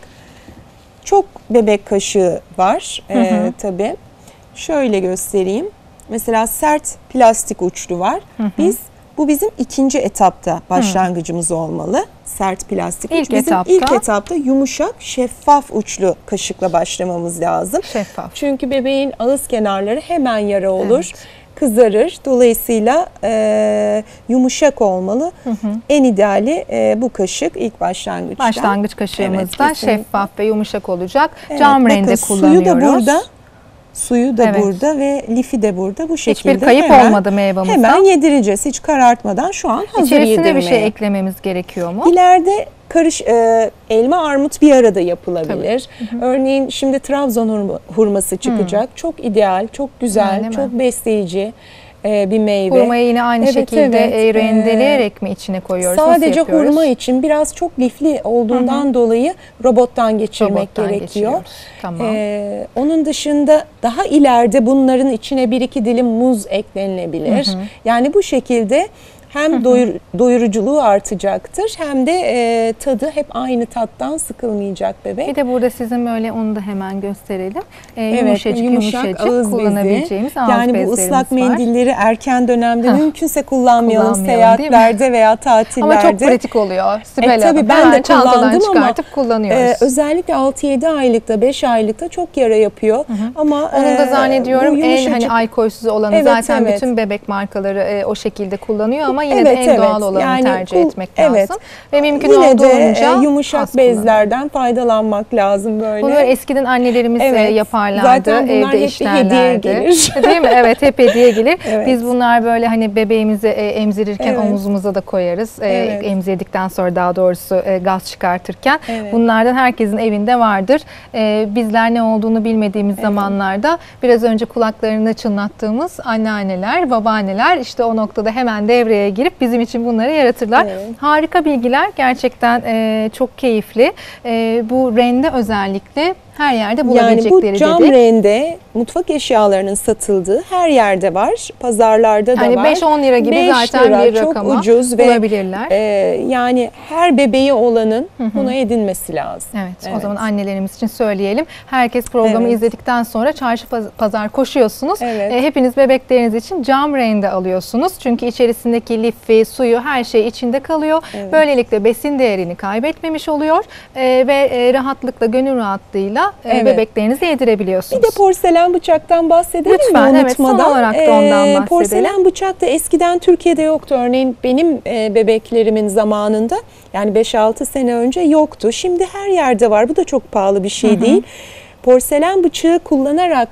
çok bebek kaşığı var tabii. Şöyle göstereyim. Mesela sert plastik uçlu var. Bu bizim ikinci etapta başlangıcımız olmalı. Sert plastik İlk uç. Bizim etapta. ilk etapta yumuşak, şeffaf uçlu kaşıkla başlamamız lazım. Şeffaf. Çünkü bebeğin ağız kenarları hemen yara olur. Kızarır. Dolayısıyla yumuşak olmalı. En ideali bu kaşık ilk başlangıçta. Başlangıç kaşığımızda Evet, kesinlikle. şeffaf ve yumuşak olacak. Evet, Cam bakın, rende suyu kullanıyoruz. da burada. Suyu da Evet. burada ve lifi de burada. Bu şekilde Hiçbir kayıp hemen, olmadı meyvamızdan. Hemen yedireceğiz. Hiç karartmadan şu an hazır İçerisine yedirmeye. bir şey eklememiz gerekiyor mu? İleride elma armut bir arada yapılabilir. Örneğin şimdi Trabzon hurması çıkacak. Çok ideal, çok güzel, Değil mi? çok besleyici bir meyve. Hurmayı yine aynı Evet, şekilde evet. rendeleyerek mi içine koyuyoruz? Nasıl Sadece yapıyoruz? hurma için biraz çok lifli olduğundan dolayı robottan geçirmek Robottan gerekiyor. geçiriyoruz. Tamam. Onun dışında daha ileride bunların içine 1-2 dilim muz eklenilebilir. Yani bu şekilde hem doyuruculuğu artacaktır hem de tadı hep aynı tattan sıkılmayacak bebek. Bir de burada sizin böyle onu da hemen gösterelim. Evet, Yumuşacık ağız bezi. kullanabileceğimiz ağız Yani bu bezlerimiz ıslak var. mendilleri erken dönemde mümkünse kullanmayalım Kullanmayalım, değil mi? seyahatlerde veya tatillerde. Ama çok pratik oluyor. Sibel Hanım. Tabii ben Hemen de çantadan kullandım ama çıkartıp kullanıyoruz. özellikle 6-7 aylıkta, 5 aylıkta çok yara yapıyor. Ama Onun da zannediyorum bu en yumuşacık. alkolsüz olanı Evet, zaten evet. bütün bebek markaları o şekilde kullanıyor ama yine de en doğal olanı Yani tercih etmek evet. lazım. Ve mümkün Yine de olduğunca yumuşak az kullanın. bezlerden faydalanmak lazım böyle. Bunu eskiden annelerimiz Evet. yaparlardı. Zaten bunlar Evde hep bir işlerlerdi. hediye gelir. Değil mi? Evet, hep hediye gelir. Evet. Biz bunlar böyle hani bebeğimizi emzirirken Evet. omuzumuza da koyarız. Evet. Emzirdikten sonra daha doğrusu gaz çıkartırken. Evet. Bunlardan herkesin evinde vardır. Bizler ne olduğunu bilmediğimiz zamanlarda biraz önce kulaklarını çınlattığımız anneanneler, babaanneler işte o noktada hemen devreye girip bizim için bunları yaratırlar. Evet. Harika bilgiler, gerçekten çok keyifli. Bu rende özellikle her yerde bulabilecekleri Yani bu cam dedik. rende mutfak eşyalarının satıldığı her yerde var. Pazarlarda da Yani var. 5-10 lira gibi 5 zaten lira, bir çok rakama ucuz ve bulabilirler. Yani her bebeği olanın bunu edinmesi lazım. Evet, o zaman annelerimiz için söyleyelim. Herkes programı izledikten sonra çarşı pazar koşuyorsunuz. Evet. Hepiniz bebekleriniz için cam rende alıyorsunuz. Çünkü içerisindeki lifi, suyu, her şey içinde kalıyor. Evet. Böylelikle besin değerini kaybetmemiş oluyor. Ve rahatlıkla, gönül rahatlığıyla bebeklerinizi yedirebiliyorsunuz. Bir de porselen bıçaktan bahsedelim Lütfen, mi evet, son unutmadan? olarak da ondan bahsedelim. Porselen bıçak da eskiden Türkiye'de yoktu. Örneğin benim bebeklerimin zamanında yani 5-6 sene önce yoktu. Şimdi her yerde var. Bu da çok pahalı bir şey değil. Porselen bıçağı kullanarak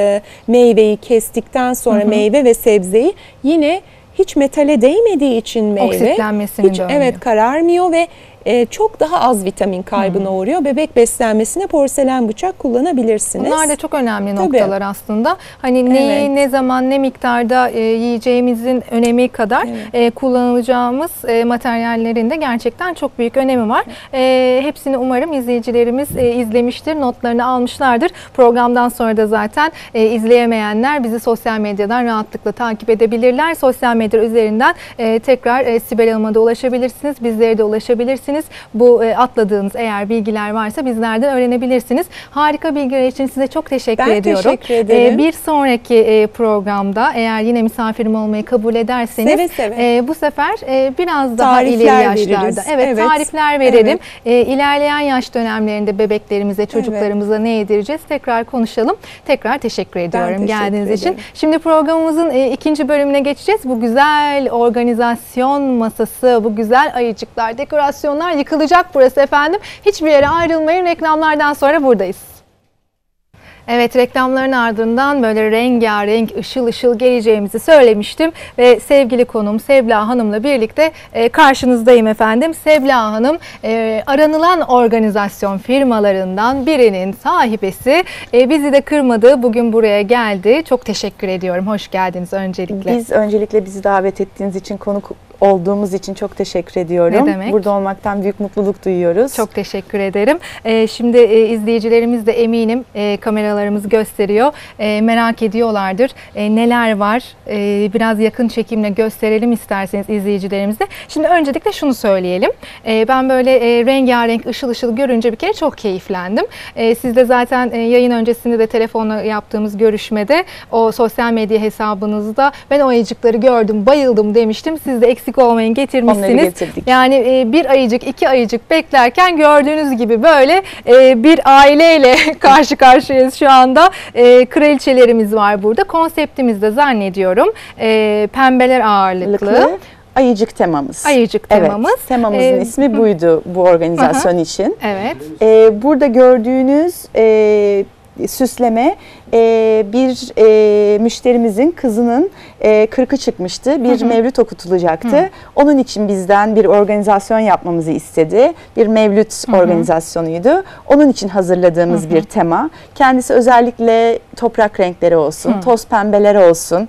meyveyi kestikten sonra meyve ve sebzeyi yine hiç metale değmediği için meyve Oksitlenmesini hiç de önlüyor. kararmıyor ve çok daha az vitamin kaybına uğruyor. Bebek beslenmesine porselen bıçak kullanabilirsiniz. Bunlar da çok önemli Tabii. noktalar aslında. Hani neyi, ne zaman, ne miktarda yiyeceğimizin önemi kadar kullanılacağımız materyallerin de gerçekten çok büyük önemi var. Hepsini umarım izleyicilerimiz izlemiştir, notlarını almışlardır. Programdan sonra da zaten izleyemeyenler bizi sosyal medyadan rahatlıkla takip edebilirler. Sosyal medya üzerinden tekrar Sibel Hanım'a da ulaşabilirsiniz, bizlere de ulaşabilirsiniz. isterseniz bu atladığınız eğer bilgiler varsa bizlerden öğrenebilirsiniz. Harika bilgiler için size çok teşekkür ediyorum. Ben teşekkür ederim. Bir sonraki programda eğer yine misafirim olmayı kabul ederseniz seve seve. Bu sefer biraz daha Tarifler ileri yaşlarda veririz. evet, tarifler verelim. İlerleyen yaş dönemlerinde bebeklerimize, çocuklarımıza ne yedireceğiz tekrar konuşalım. Tekrar teşekkür ediyorum geldiğiniz için. Şimdi programımızın ikinci bölümüne geçeceğiz. Bu güzel organizasyon masası, bu güzel ayıcıklar, dekorasyonlar yıkılacak burası efendim. Hiçbir yere ayrılmayın. Reklamlardan sonra buradayız. Evet, reklamların ardından böyle rengarenk, ışıl ışıl geleceğimizi söylemiştim ve sevgili konuğum Sevla Hanım'la birlikte karşınızdayım efendim. Sevla Hanım aranılan organizasyon firmalarından birinin sahibesi. Bizi de kırmadı, bugün buraya geldi. Çok teşekkür ediyorum. Hoş geldiniz öncelikle. Biz öncelikle bizi davet ettiğiniz için, konuk olduğumuz için çok teşekkür ediyorum. Ne demek? Burada olmaktan büyük mutluluk duyuyoruz. Çok teşekkür ederim. Şimdi izleyicilerimiz de eminim kameralarımız gösteriyor. Merak ediyorlardır. Neler var? Biraz yakın çekimle gösterelim isterseniz izleyicilerimize. Şimdi öncelikle şunu söyleyelim. Ben böyle rengarenk, ışıl ışıl görünce bir kere çok keyiflendim. Siz de zaten yayın öncesinde de telefonla yaptığımız görüşmede o sosyal medya hesabınızda ben o ayıcıkları gördüm, bayıldım demiştim. Siz de eksik olmayın getirmişsiniz. Onları getirdik. Yani bir ayıcık, iki ayıcık beklerken gördüğünüz gibi böyle bir aileyle karşı karşıyayız şu anda. Kraliçelerimiz var burada. Konseptimiz de zannediyorum pembeler ağırlıklı. Ayıcık temamız. Ayıcık temamız. Evet, temamızın ismi buydu bu organizasyon için. Evet. Burada gördüğünüz süsleme bir müşterimizin kızının 40'ı çıkmıştı. Bir mevlüt okutulacaktı. Onun için bizden bir organizasyon yapmamızı istedi. Bir mevlüt organizasyonuydu. Onun için hazırladığımız bir tema. Kendisi özellikle toprak renkleri olsun, toz pembeler olsun.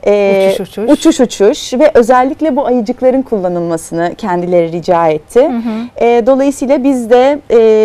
Uçuş uçuş ve özellikle bu ayıcıkların kullanılmasını kendileri rica etti. Dolayısıyla biz de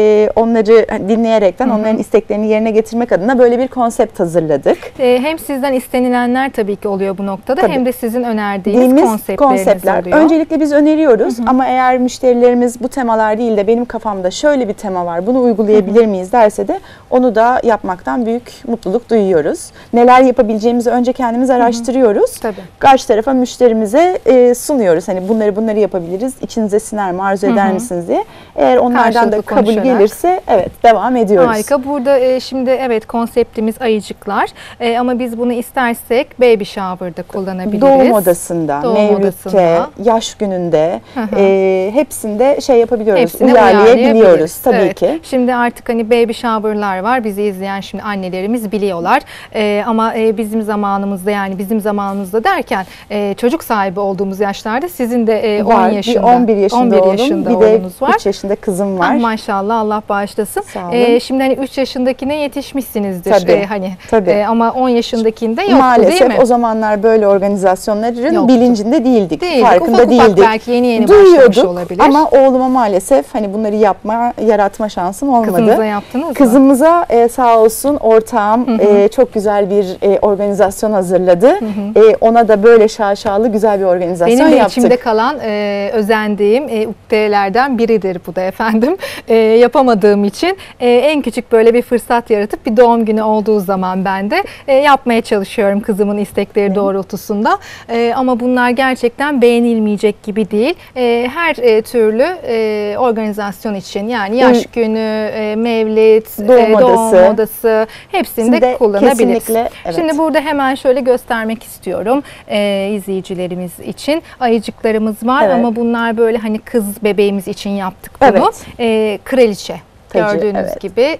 onları dinleyerekten onların isteklerini yerine getirmek adına böyle bir konsept hazırladık. Hem sizden istenilenler tabii ki oluyor bu noktada hem de sizin önerdiğiniz konseptler oluyor. Öncelikle biz öneriyoruz ama eğer müşterilerimiz bu temalar değil de benim kafamda şöyle bir tema var, bunu uygulayabilir miyiz derse de onu da yapmaktan büyük mutluluk duyuyoruz. Neler yapabileceğimizi önce kendimiz araştırıyoruz. Tabii. Karşı tarafa müşterimize sunuyoruz. Hani bunları yapabiliriz. İçinize siner mi, arzu eder misiniz diye. Eğer onlardan da kabul gelirse evet devam ediyoruz. Harika. Burada şimdi evet konseptimiz ayıcıklar ama biz bunu istersek baby shower'da kullanabiliriz. Doğum odasında, mevlütte, yaş gününde hepsinde şey yapabiliyoruz. Uyarlayabiliyoruz tabii ki. Şimdi artık hani baby shower'lar var. Bizi izleyen şimdi annelerimiz biliyorlar. Ama bizim zamanımızda yani bizim zamanımızda derken çocuk sahibi olduğumuz yaşlarda sizin de 10 yaşında, 11 yaşında oğlum, bir de var. 3 yaşında kızım var. Maşallah Allah bağışlasın. Şimdi hani 3 yaşındakine yetişmişsinizdir. Tabii. Ama 10 yaşındakinde yoktu maalesef, değil mi? o zamanlar böyle organizasyonların bilincinde değildik. Farkında ufak değildik. Belki yeni başlamış olabilir. Ama oğluma maalesef hani bunları yaratma şansım olmadı. Kızınıza yaptınız mı? Kızımıza sağ olsun ortağım çok güzel bir organizasyon hazırladı. Ona da böyle şaşalı güzel bir organizasyon yaptık. Benim de yaptık. içimde kalan özendiğim ukdelerden biridir bu da efendim. Yapamadığım için en küçük böyle bir fırsat yaratıp bir doğum günü olduğu zaman ben de yapmaya çalışıyorum kızımın istekleri doğrultusunda. Ama bunlar gerçekten beğenilmeyecek gibi değil. Her türlü organizasyon için yani yaş günü, mevlit, doğum odası hepsinde kullanabiliriz. Evet. Şimdi burada hemen şöyle göstermek istiyorum izleyicilerimiz için. Ayıcıklarımız var ama bunlar böyle hani kız bebeğimiz için yaptık bunu. Kraliçe. Gördüğünüz gibi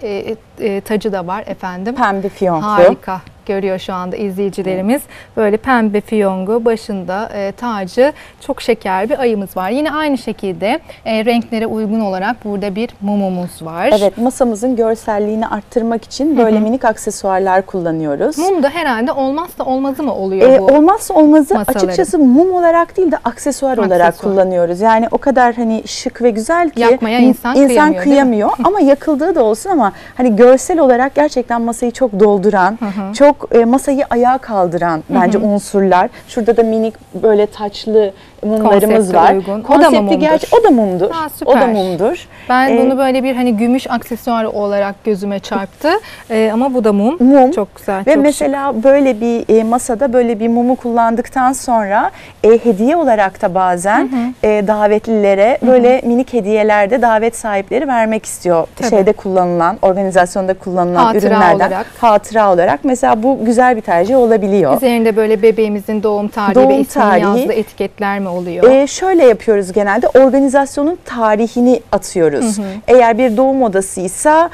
tacı da var efendim. Pembe fiyonklu. Harika. Görüyor şu anda izleyicilerimiz. Böyle pembe fiyongu, başında tacı, çok şeker bir ayımız var. Yine aynı şekilde renklere uygun olarak burada bir mumumuz var. Evet, masamızın görselliğini arttırmak için böyle minik aksesuarlar kullanıyoruz. Mum da herhalde olmazsa olmazı mı oluyor bu? Olmazsa olmazı masaların? Açıkçası mum olarak değil de aksesuar olarak kullanıyoruz. Yani o kadar hani şık ve güzel ki yakmaya insan kıyamıyor ama yakıldığı da olsun ama hani görsel olarak gerçekten masayı çok dolduran, çok masayı ayağa kaldıran bence unsurlar. Şurada da minik böyle taçlı mumlarımız Konsepte var. uygun. O da mı Konsepti mumdur? O da mumdur. Ha, O da süper. mumdur. Ben bunu böyle bir hani gümüş aksesuar olarak gözüme çarptı. Ama bu da mum. Mum. Çok güzel. Ve çok mesela böyle bir masada böyle bir mumu kullandıktan sonra hediye olarak da bazen davetlilere böyle minik hediyelerde davet sahipleri vermek istiyor. Tabii. Şeyde kullanılan, organizasyonda kullanılan Hatıra ürünlerden. olarak. Hatıra olarak. Mesela bu güzel bir tercih olabiliyor. Üzerinde böyle bebeğimizin doğum tarihi Doğum ve ismini tarihi. yazdığı etiketler mi oluyor? Şöyle yapıyoruz genelde, organizasyonun tarihini atıyoruz. Eğer bir doğum odasıysa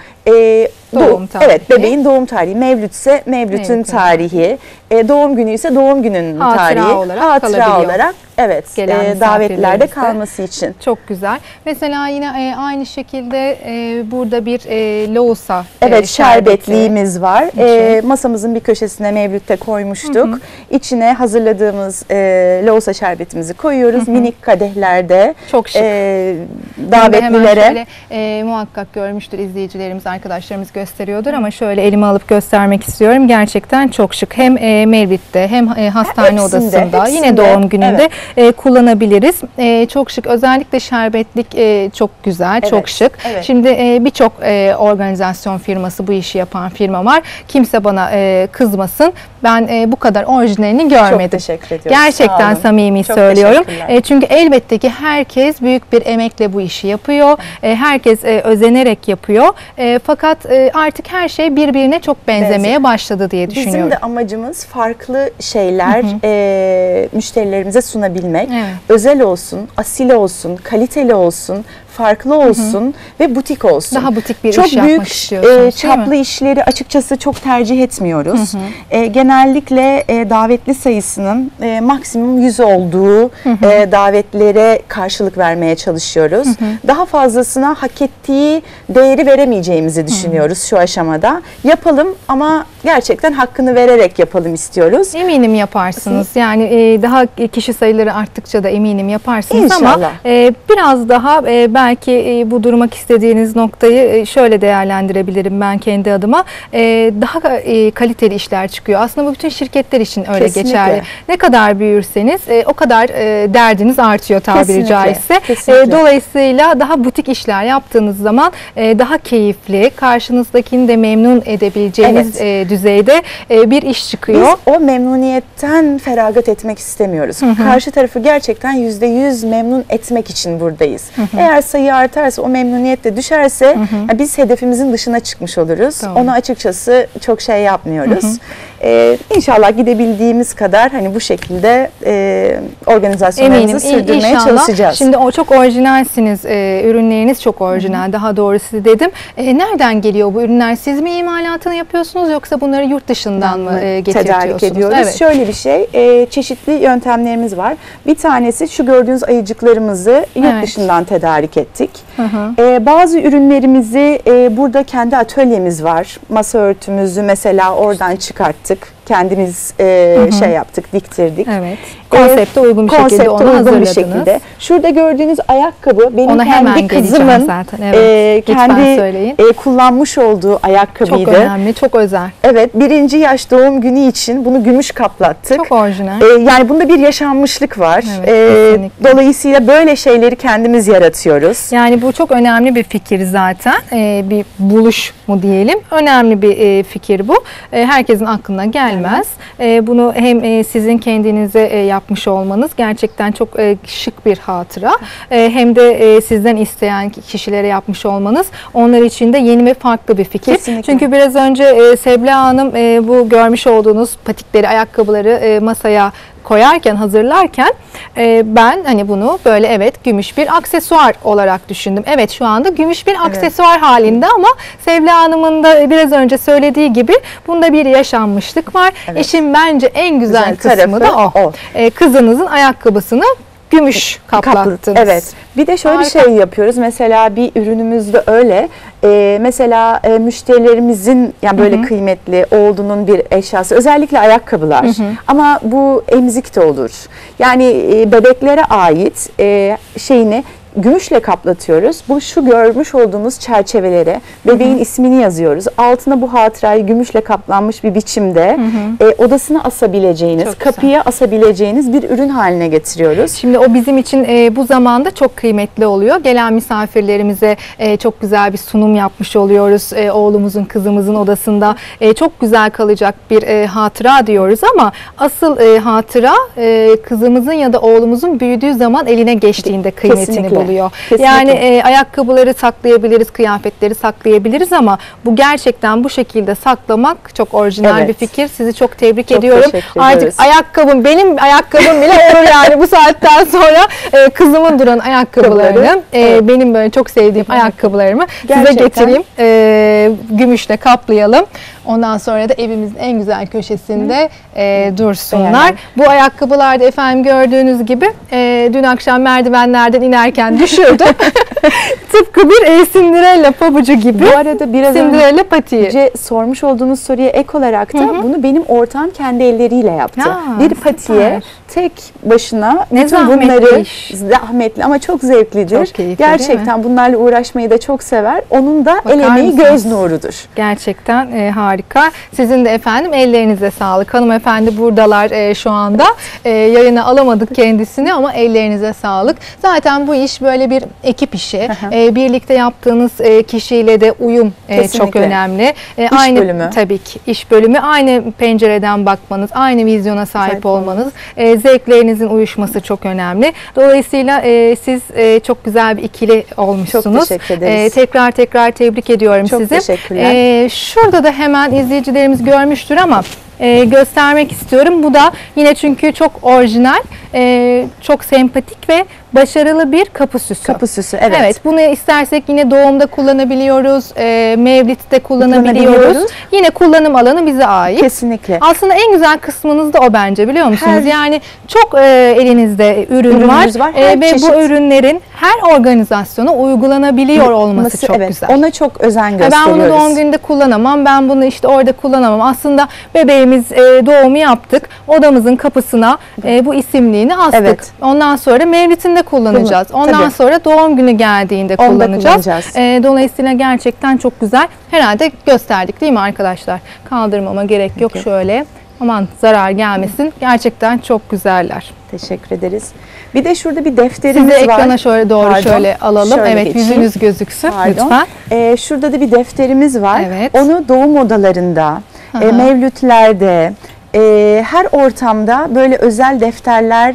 Doğum tarihi. evet, bebeğin doğum tarihi, mevlütse mevlütün Mevlütün tarihi, doğum günü ise doğum gününün Hatıra tarihi, olarak hatıra kalabiliyor. olarak Gelen davetlerde misafirlerimizde. kalması için. Çok güzel. Mesela yine aynı şekilde burada bir loğusa Evet, şerbeti. şerbetliğimiz var. İçi. Masamızın bir köşesine mevlütte koymuştuk. İçine hazırladığımız loğusa şerbetimizi koyuyoruz. Minik kadehlerde Çok şık. davetlilere. Hemen şöyle muhakkak görmüştür izleyicilerimiz, arkadaşlarımız gösteriyordur ama şöyle elime alıp göstermek istiyorum. Gerçekten çok şık. Hem mevlitte hem hastane odasında yine doğum gününde kullanabiliriz. Çok şık. Özellikle şerbetlik çok güzel, çok şık. Evet. Şimdi birçok organizasyon firması, bu işi yapan firma var. Kimse bana kızmasın. Ben bu kadar orijinalini görmedim. Çok teşekkür ediyorum. Gerçekten Sağ olun. samimi Çok söylüyorum. teşekkürler. Çünkü elbette ki herkes büyük bir emekle bu işi yapıyor. Herkes özenerek yapıyor. Fakat artık her şey birbirine çok benzemeye başladı diye düşünüyorum. Bizim de amacımız farklı şeyler müşterilerimize sunabilmek. Evet. Özel olsun, asil olsun, kaliteli olsun, farklı olsun ve butik olsun. Daha butik bir çok iş yapmak büyük istiyorsunuz, değil çaplı mi? işleri açıkçası çok tercih etmiyoruz. Genellikle davetli sayısının maksimum 100 olduğu davetlere karşılık vermeye çalışıyoruz. Daha fazlasına hak ettiği değeri veremeyeceğimizi düşünüyoruz şu aşamada. Yapalım ama gerçekten hakkını vererek yapalım istiyoruz. Eminim yaparsınız. Yani daha kişi sayıları arttıkça da eminim yaparsınız İnşallah. ama biraz daha belki bu durmak istediğiniz noktayı şöyle değerlendirebilirim ben kendi adıma. Daha kaliteli işler çıkıyor. Aslında bu bütün şirketler için öyle Kesinlikle. geçerli. Ne kadar büyürseniz o kadar derdiniz artıyor tabiri Kesinlikle, caizse. kesinlikle. Dolayısıyla daha butik işler yaptığınız zaman daha keyifli, karşınızdakini de memnun edebileceğiniz düzeyde bir iş çıkıyor. Biz o memnuniyetten feragat etmek istemiyoruz. Karşı tarafı gerçekten %100 memnun etmek için buradayız. Eğer sayı artarsa, o memnuniyet de düşerse biz hedefimizin dışına çıkmış oluruz. Doğru. Onu açıkçası çok şey yapmıyoruz. İnşallah gidebildiğimiz kadar hani bu şekilde organizasyonlarımızı sürdürmeye inşallah. çalışacağız. Şimdi çok orijinalsiniz. Ürünleriniz çok orijinal. Daha doğrusu dedim. Nereden geliyor bu ürünler? Siz mi imalatını yapıyorsunuz yoksa bunları yurt dışından mı getirtiyorsunuz? Tedarik ediyoruz. Evet. Şöyle bir şey, çeşitli yöntemlerimiz var. Bir tanesi şu gördüğünüz ayıcıklarımızı yurt dışından tedarik ettik. Bazı ürünlerimizi burada kendi atölyemiz var. Masa örtümüzü mesela oradan çıkarttık. Kendimiz şey yaptık, diktirdik. Evet. Konsepte uygun bir şekilde onu hazırladınız. Şurada gördüğünüz ayakkabı benim Ona hemen kendi geleceğim kızımın zaten. Evet. Lütfen kendi söyleyin. kullanmış olduğu ayakkabıydı. Çok önemli, çok özel. Evet, 1. yaş doğum günü için bunu gümüş kaplattık. Çok orijinal. Yani bunda bir yaşanmışlık var. Evet, kesinlikle. Dolayısıyla böyle şeyleri kendimiz yaratıyoruz. Yani bu çok önemli bir fikir zaten. Bir buluş mu diyelim. Önemli bir fikir bu. Herkesin aklına gelmez. Bunu hem sizin kendinize yapmış olmanız gerçekten çok şık bir hatıra. Hem de sizden isteyen kişilere yapmış olmanız onlar için de yeni ve farklı bir fikir. Kesinlikle. Çünkü biraz önce Sebla Hanım bu görmüş olduğunuz patikleri, ayakkabıları masaya koyarken, hazırlarken ben hani bunu böyle evet gümüş bir aksesuar olarak düşündüm. Evet, şu anda gümüş bir aksesuar halinde ama Sebla Hanım'ın da biraz önce söylediği gibi bunda bir yaşanmışlık var. Evet. İşin bence en güzel kısmı da tarafı o. Kızınızın ayakkabısını gümüş kaplattınız. Evet. Bir de şöyle bir şey yapıyoruz. Mesela bir ürünümüzde öyle. Mesela müşterilerimizin yani böyle kıymetli olduğunun bir eşyası. Özellikle ayakkabılar. Ama bu emzik de olur. Yani bebeklere ait şeyini gümüşle kaplatıyoruz. Bu şu görmüş olduğumuz çerçevelere bebeğin ismini yazıyoruz. Altına bu hatırayı gümüşle kaplanmış bir biçimde odasına asabileceğiniz, Çok güzel. kapıya asabileceğiniz bir ürün haline getiriyoruz. Şimdi o bizim için bu zamanda çok kıymetli oluyor. Gelen misafirlerimize çok güzel bir sunum yapmış oluyoruz. Oğlumuzun, kızımızın odasında çok güzel kalacak bir hatıra diyoruz ama asıl hatıra kızımızın ya da oğlumuzun büyüdüğü zaman eline geçtiğinde kıymetini Kesinlikle. buluyor. Kesinlikle. Yani ayakkabıları saklayabiliriz, kıyafetleri saklayabiliriz ama bu gerçekten bu şekilde saklamak çok orijinal Evet. bir fikir. Sizi çok tebrik Çok ediyorum. teşekkür Artık ediyoruz. ayakkabım, benim ayakkabım bile olur yani bu saatten sonra kızımın duran ayakkabılarını, Evet. benim böyle çok sevdiğim ayakkabılarımı size Gerçekten. getireyim. Gümüşle kaplayalım. Ondan sonra da evimizin en güzel köşesinde dursunlar. Beğendim. Bu ayakkabılar da efendim gördüğünüz gibi dün akşam merdivenlerden inerken düşürdüm. Tıpkı bir Cinderella pabucu gibi. Bu arada biraz Cinderella patiği. önce sormuş olduğunuz soruya ek olarak da bunu benim ortağım kendi elleriyle yaptı. Ya, bir patiye süper. tek başına Ne bütün zahmetli bunları iş. zahmetli ama çok zevklidir. Çok keyifli, değil Gerçekten bunlarla uğraşmayı da çok sever. Onun da Bakar el emeği mısınız? göz nurudur. Gerçekten harika. Sizin de efendim ellerinize sağlık. Hanımefendi buradalar şu anda. Yayına alamadık kendisini ama ellerinize sağlık. Zaten bu iş böyle bir ekip işi. Birlikte yaptığınız kişiyle de uyum çok Kesinlikle. önemli. İş bölümü. Tabii ki iş bölümü. Aynı pencereden bakmanız, aynı vizyona sahip Sahip olmanız, zevklerinizin uyuşması çok önemli. Dolayısıyla siz çok güzel bir ikili olmuşsunuz. teşekkür ederiz. Tekrar tebrik ediyorum Çok sizi. teşekkürler. Şurada da hemen izleyicilerimiz görmüştür ama göstermek istiyorum. Bu da yine çünkü çok orijinal, çok sempatik ve başarılı bir kapı süsü. Kapı süsü, evet. Bunu istersek yine doğumda kullanabiliyoruz, mevlitte kullanabiliyoruz. Kullanabiliyoruz. Yine kullanım alanı bize ait. Kesinlikle. Aslında en güzel kısmınız da o bence, biliyor musunuz? Yani çok elinizde ürün var, Ürünümüz var. Her ve çeşit. bu ürünlerin her organizasyona uygulanabiliyor olması çok evet, güzel. Ona çok özen Ben gösteriyoruz. bunu doğum gününde kullanamam, ben bunu işte orada kullanamam. Aslında bebeğimiz doğumu yaptık, odamızın kapısına bu isimliğini astık. Evet. Ondan sonra mevlitinde kullanacağız. Ondan Tabii. sonra doğum günü geldiğinde Onda kullanacağız. kullanacağız. Dolayısıyla gerçekten çok güzel. Herhalde gösterdik değil mi arkadaşlar? Kaldırmama gerek yok. Peki. Şöyle, aman zarar gelmesin. Gerçekten çok güzeller. Teşekkür ederiz. Bir de şurada bir defterimiz Sizi var. ekrana şöyle doğru Pardon. şöyle alalım. Şöyle Evet, geçeyim. yüzünüz gözüksün Pardon. lütfen. Şurada da bir defterimiz var. Evet. Onu doğum odalarında, mevlütlerde, her ortamda böyle özel defterler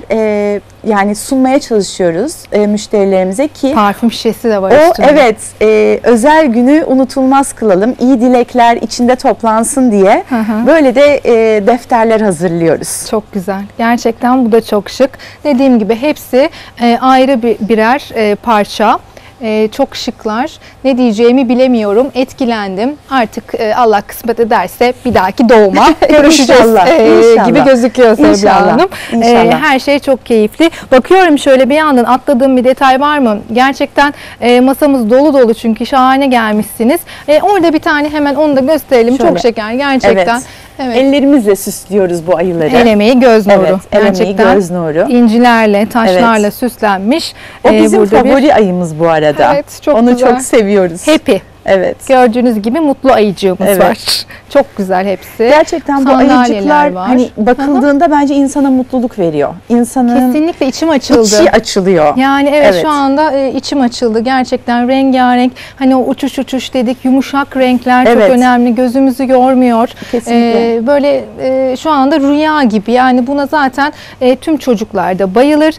yani sunmaya çalışıyoruz müşterilerimize ki Parfüm şişesi de var o üstünde. özel günü unutulmaz kılalım. İyi dilekler içinde toplansın diye böyle de defterler hazırlıyoruz. Çok güzel. Gerçekten bu da çok şık. Dediğim gibi hepsi ayrı birer parça. Çok şıklar. Ne diyeceğimi bilemiyorum. Etkilendim. Artık Allah kısmet ederse bir dahaki doğuma görüşeceğiz İnşallah. gibi gözüküyor Sevda İnşallah. Hanım. İnşallah. Her şey çok keyifli. Bakıyorum şöyle bir yandan atladığım bir detay var mı? Gerçekten masamız dolu dolu çünkü şahane gelmişsiniz. Orada bir tane hemen onu da gösterelim. Şöyle. Çok şeker gerçekten. Evet. Evet. Ellerimizle süslüyoruz bu ayıları. El emeği göz nuru. Evet, el emeği Gerçekten göz nuru. incilerle, taşlarla süslenmiş. O bizim Burada bir favori ayımız bu arada. Evet, çok Onu güzel. çok seviyoruz. happy. Evet. Gördüğünüz gibi mutlu ayıcığımız Evet. var. Çok güzel hepsi. Gerçekten bu Sandalyeler ayıcıklar var. hani bakıldığında bence insana mutluluk veriyor. İnsanın Kesinlikle içim açıldı. içi açılıyor. Yani evet, Evet. şu anda içim açıldı. Gerçekten rengarenk. Hani o uçuş dedik. Yumuşak renkler çok Evet. önemli. Gözümüzü yormuyor. Kesinlikle. Böyle şu anda rüya gibi. Yani buna zaten tüm çocuklar da bayılır.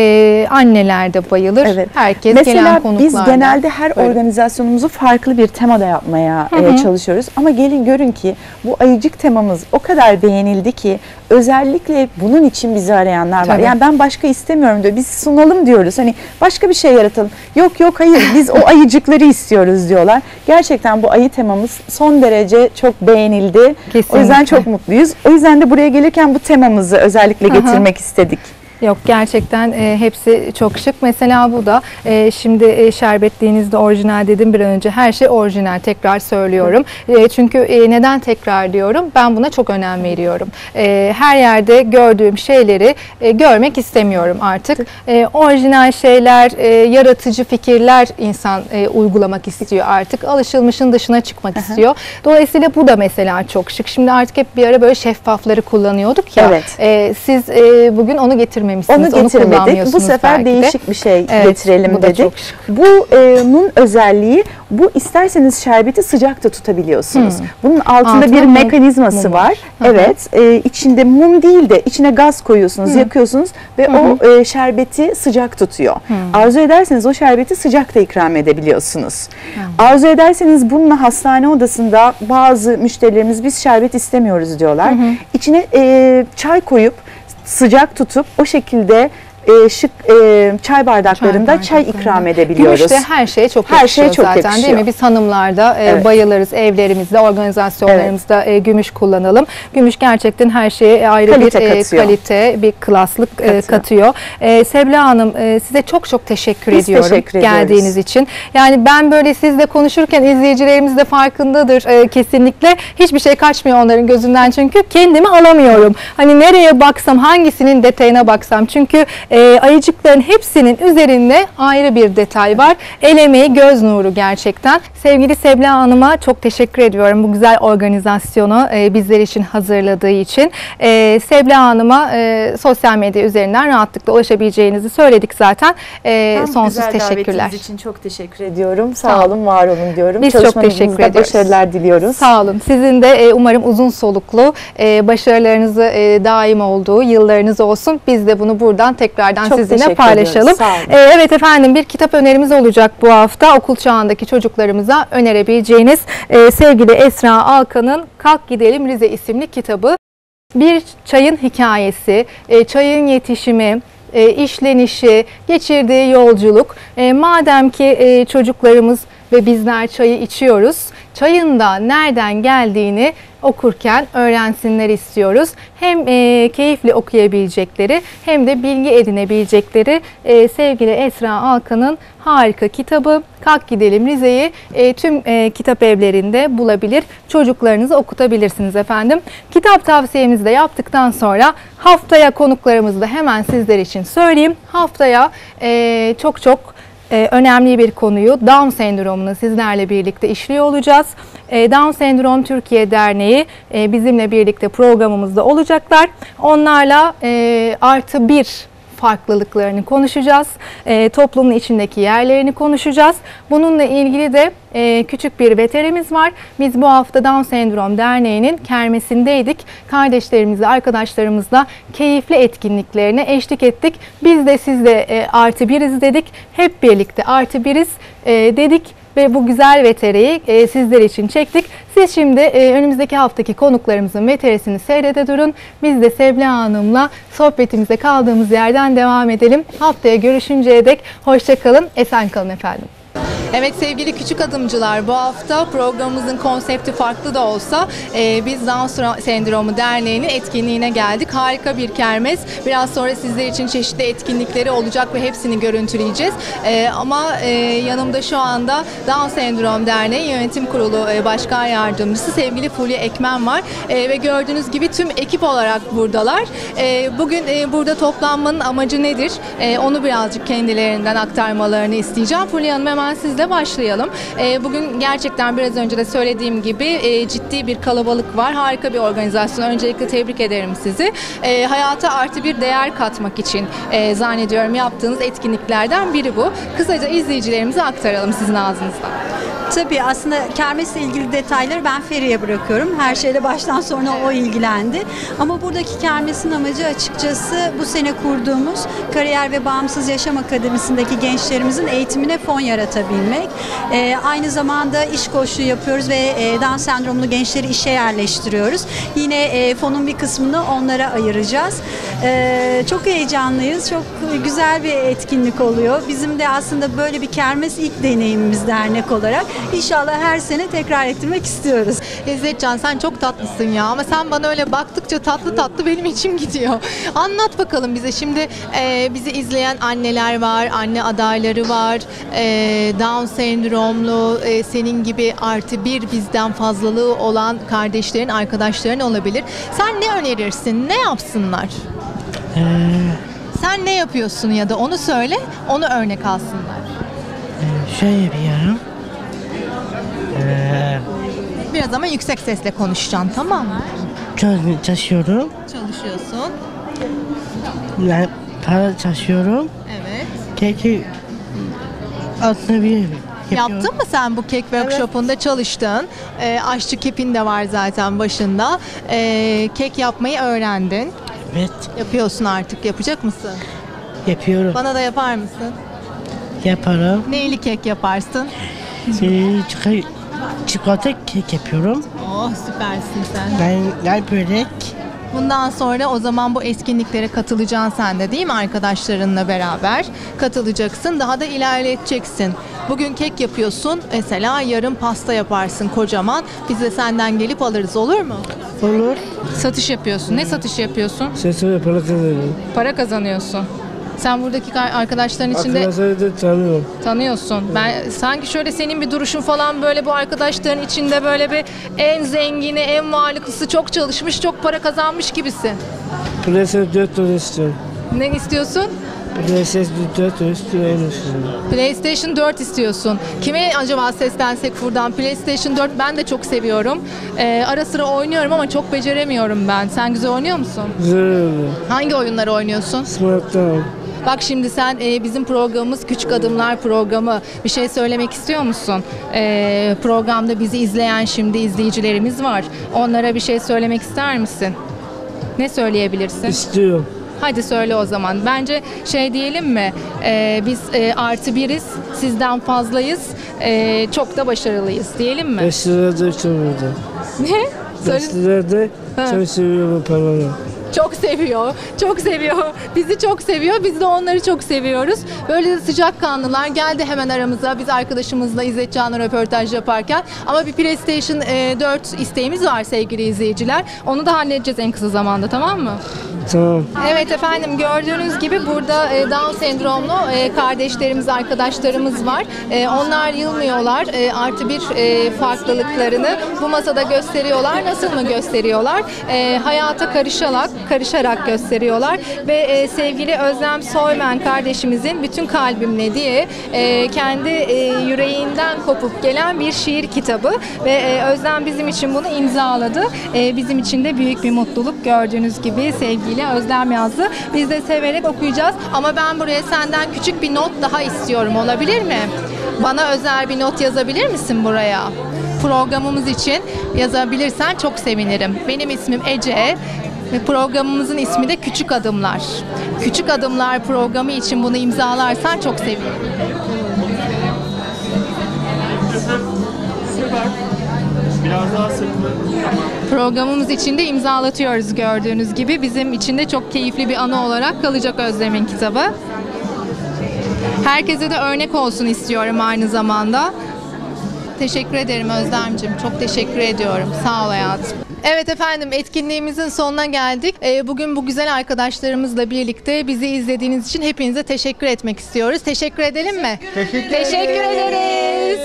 Anneler de bayılır. Evet. Herkes Mesela gelen biz konuklar da. genelde her Böyle. organizasyonumuzu farklı bir temada yapmaya çalışıyoruz. Ama gelin görün ki bu ayıcık temamız o kadar beğenildi ki özellikle bunun için bizi arayanlar var. Tabii. Yani ben başka istemiyorum diyor. Biz sunalım diyoruz. Hani başka bir şey yaratalım. Yok hayır biz o ayıcıkları istiyoruz diyorlar. Gerçekten bu ayı temamız son derece çok beğenildi. Kesinlikle. O yüzden çok mutluyuz. O yüzden de buraya gelirken bu temamızı özellikle getirmek istedik. Yok, gerçekten hepsi çok şık. Mesela bu da şimdi şerbetliğinizde orijinal dedim bir an önce. Her şey orijinal, tekrar söylüyorum. Çünkü neden tekrar diyorum? Ben buna çok önem veriyorum. Her yerde gördüğüm şeyleri görmek istemiyorum artık. Orijinal şeyler, yaratıcı fikirler insan uygulamak istiyor artık. Alışılmışın dışına çıkmak istiyor. Dolayısıyla bu da mesela çok şık. Şimdi artık hep bir ara böyle şeffafları kullanıyorduk ya. Evet. Siz bugün onu getirmemişsiniz. Onu getirmedik. kullanmıyorsunuz Bu sefer belki de. değişik bir şey Evet, getirelim bu da dedik. çok şık. Bunun özelliği, bu isterseniz şerbeti sıcak da tutabiliyorsunuz. Bunun altında bir mum, mekanizması mum var. Evet. İçinde mum değil de içine gaz koyuyorsunuz, yakıyorsunuz ve o şerbeti sıcak tutuyor. Arzu ederseniz o şerbeti sıcak da ikram edebiliyorsunuz. Arzu ederseniz bununla hastane odasında bazı müşterilerimiz biz şerbet istemiyoruz diyorlar. İçine çay koyup sıcak tutup o şekilde şık çay bardaklarında çay ikram edebiliyoruz. Gümüş de her şeye çok Her yakışıyor şeye çok zaten yakışıyor. değil mi? Biz hanımlarda bayılırız, evlerimizde, organizasyonlarımızda gümüş kullanalım. Gümüş gerçekten her şeye ayrı Kalite bir katıyor. kalite, bir klaslık katıyor. Sebla Hanım, size çok çok teşekkür Biz ediyorum teşekkür ediyoruz. geldiğiniz için. Yani ben böyle sizle konuşurken izleyicilerimiz de farkındadır kesinlikle. Hiçbir şey kaçmıyor onların gözünden çünkü kendimi alamıyorum. Hani nereye baksam, hangisinin detayına baksam çünkü ayıcıkların hepsinin üzerinde ayrı bir detay var. El emeği, göz nuru gerçekten. Sevgili Sebla Hanım'a çok teşekkür ediyorum bu güzel organizasyonu bizler için hazırladığı için. Sebla Hanım'a sosyal medya üzerinden rahatlıkla ulaşabileceğinizi söyledik zaten. Sonsuz teşekkürler. Davetiniz için çok teşekkür ediyorum. Sağ olun, var olun diyorum. Biz çok teşekkür ediyoruz. Başarılar diliyoruz. Sağ olun. Sizin de umarım uzun soluklu başarılarınızı daim olduğu yıllarınız olsun. Biz de bunu buradan tekrardan Çok sizinle teşekkür paylaşalım. ediyoruz. Sağ olun. Evet efendim, bir kitap önerimiz olacak bu hafta. Okul çağındaki çocuklarımıza önerebileceğiniz sevgili Esra Alkan'ın Kalk Gidelim Rize isimli kitabı. Bir çayın hikayesi, çayın yetişimi, işlenişi, geçirdiği yolculuk. Madem ki çocuklarımız ve bizler çayı içiyoruz, çayın da nereden geldiğini okurken öğrensinler istiyoruz. Hem keyifle okuyabilecekleri hem de bilgi edinebilecekleri sevgili Esra Alkan'ın harika kitabı Kalk Gidelim Rize'yi tüm kitap evlerinde bulabilir. Çocuklarınızı okutabilirsiniz efendim. Kitap tavsiyemizi de yaptıktan sonra haftaya konuklarımızı da hemen sizler için söyleyeyim. Haftaya çok önemli bir konuyu, Down sendromunu sizlerle birlikte işliyor olacağız. Down Sendrom Türkiye Derneği bizimle birlikte programımızda olacaklar. Onlarla +1 farklılıklarını konuşacağız. Toplumun içindeki yerlerini konuşacağız. Bununla ilgili de küçük bir veterimiz var. Biz bu hafta Down Sendrom Derneği'nin kermesindeydik. Kardeşlerimizle, arkadaşlarımızla keyifli etkinliklerine eşlik ettik. Biz de sizle +1'iz dedik. Hep birlikte +1'iz dedik. Ve bu güzel veteriyi sizler için çektik. Siz şimdi önümüzdeki haftaki konuklarımızın veterisini seyrede durun. Biz de Sebla Hanım'la sohbetimize kaldığımız yerden devam edelim. Haftaya görüşünceye dek hoşça kalın, esen kalın efendim. Evet sevgili küçük adımcılar, bu hafta programımızın konsepti farklı da olsa biz Down Sendromu Derneği'nin etkinliğine geldik. Harika bir kermes. Biraz sonra sizler için çeşitli etkinlikleri olacak ve hepsini görüntüleyeceğiz. Ama yanımda şu anda Down Sendrom Derneği Yönetim Kurulu Başkan Yardımcısı sevgili Fulya Ekmen var. Ve gördüğünüz gibi tüm ekip olarak buradalar. Bugün burada toplanmanın amacı nedir? Onu birazcık kendilerinden aktarmalarını isteyeceğim. Fulya Hanım, hemen sizle başlayalım. Bugün gerçekten biraz önce de söylediğim gibi ciddi bir kalabalık var. Harika bir organizasyon. Öncelikle tebrik ederim sizi. Hayata +1 değer katmak için zannediyorum yaptığınız etkinliklerden biri bu. Kısaca izleyicilerimize aktaralım sizin ağzınızdan. Tabii aslında kermesle ilgili detayları ben Feri'ye bırakıyorum. Her şeyle baştan sona o ilgilendi. Ama buradaki kermesin amacı açıkçası bu sene kurduğumuz Kariyer ve Bağımsız Yaşam Akademisi'ndeki gençlerimizin eğitimine fon yaratabilmek. Aynı zamanda iş koçluğu yapıyoruz ve Down sendromlu gençleri işe yerleştiriyoruz. Yine fonun bir kısmını onlara ayıracağız. Çok heyecanlıyız. Çok güzel bir etkinlik oluyor. Bizim de aslında böyle bir kermes ilk deneyimimiz dernek olarak. İnşallah her sene tekrar ettirmek istiyoruz. İzzetcan sen çok tatlısın ya ama sen bana öyle baktıkça tatlı tatlı benim içim gidiyor. Anlat bakalım bize şimdi bizi izleyen anneler var, anne adayları var, Down sendromlu, senin gibi +1 bizden fazlalığı olan kardeşlerin, arkadaşların olabilir. Sen ne önerirsin, ne yapsınlar? Sen ne yapıyorsun ya da onu söyle, onu örnek alsınlar. Şey yapıyorum. Biraz ama yüksek sesle konuşacaksın, tamam mı? Çalışıyorum. Çalışıyorsun. Yani para çalışıyorum. Evet. Keki aslında bir Yaptın mı sen bu kek workshop'unda çalıştın? Aşçı kepin de var zaten başında. Kek yapmayı öğrendin. Evet. Yapıyorsun artık. Yapacak mısın? Yapıyorum. Bana da yapar mısın? Yaparım. Neyli kek yaparsın? Çikolata kek yapıyorum. Oh süpersin sen. Ben börek. Bundan sonra o zaman bu etkinliklere katılacaksın sen de değil mi? Arkadaşlarınla beraber katılacaksın. Daha da ilerleteceksin. Bugün kek yapıyorsun. Mesela yarın pasta yaparsın kocaman. Biz de senden gelip alırız, olur mu? Olur. Satış yapıyorsun. Ne satış yapıyorsun? Sesime para kazanıyorum. Para kazanıyorsun. Sen buradaki arkadaşların içinde Arkadaşları da tanıyorum. tanıyorsun. Ben sanki şöyle senin bir duruşun falan böyle bu arkadaşların içinde böyle bir en zengini, en varlıklısı, çok çalışmış, çok para kazanmış gibisin. PlayStation 4 dolar istiyorum. Ne istiyorsun? PlayStation 4 dolar istiyorum. PlayStation 4 istiyorsun. Kime acaba seslensek buradan? PlayStation 4 ben de çok seviyorum. Ara sıra oynuyorum ama çok beceremiyorum ben. Sen güzel oynuyor musun? Güzel oldu. Hangi oyunları oynuyorsun? Smartdown. Bak şimdi sen bizim programımız Küçük Adımlar programı. Bir şey söylemek istiyor musun? Programda bizi izleyen şimdi izleyicilerimiz var. Onlara bir şey söylemek ister misin? Ne söyleyebilirsin? İstiyorum. Hadi söyle o zaman. Bence şey diyelim mi? Biz +1'iz, sizden fazlayız, çok da başarılıyız diyelim mi? 5 lirada çalışıyorum. Ne? 5 lirada çok seviyorum paraları. Çok seviyor, çok seviyor. Bizi çok seviyor, biz de onları çok seviyoruz. Böyle de sıcakkanlılar geldi hemen aramıza. Biz arkadaşımızla İzzetcan'la röportaj yaparken. Ama bir PlayStation 4 isteğimiz var sevgili izleyiciler. Onu da halledeceğiz en kısa zamanda, tamam mı? Tamam. Evet efendim, gördüğünüz gibi burada Down sendromlu kardeşlerimiz, arkadaşlarımız var. Onlar yılmıyorlar. +1 farklılıklarını bu masada gösteriyorlar. Nasıl mı gösteriyorlar? Hayata karışarak gösteriyorlar. Ve sevgili Özlem Soymen kardeşimizin bütün kalbimle diye kendi yüreğinden kopup gelen bir şiir kitabı. Ve Özlem bizim için bunu imzaladı. Bizim için de büyük bir mutluluk, gördüğünüz gibi sevgili Özlem yazdı. Biz de severek okuyacağız. Ama ben buraya senden küçük bir not daha istiyorum. Olabilir mi? Bana özel bir not yazabilir misin buraya? Programımız için yazabilirsen çok sevinirim. Benim ismim Ece ve programımızın ismi de Küçük Adımlar. Küçük Adımlar programı için bunu imzalarsan çok sevinirim. Biraz daha sıklı. Programımız için de imzalatıyoruz gördüğünüz gibi. Bizim için de çok keyifli bir anı olarak kalacak Özlem'in kitabı. Herkese de örnek olsun istiyorum aynı zamanda. Teşekkür ederim Özlemciğim. Çok teşekkür ediyorum. Sağ ol hayatım. Evet efendim, etkinliğimizin sonuna geldik. Bugün bu güzel arkadaşlarımızla birlikte bizi izlediğiniz için hepinize teşekkür etmek istiyoruz. Teşekkür edelim mi? Teşekkür ederiz.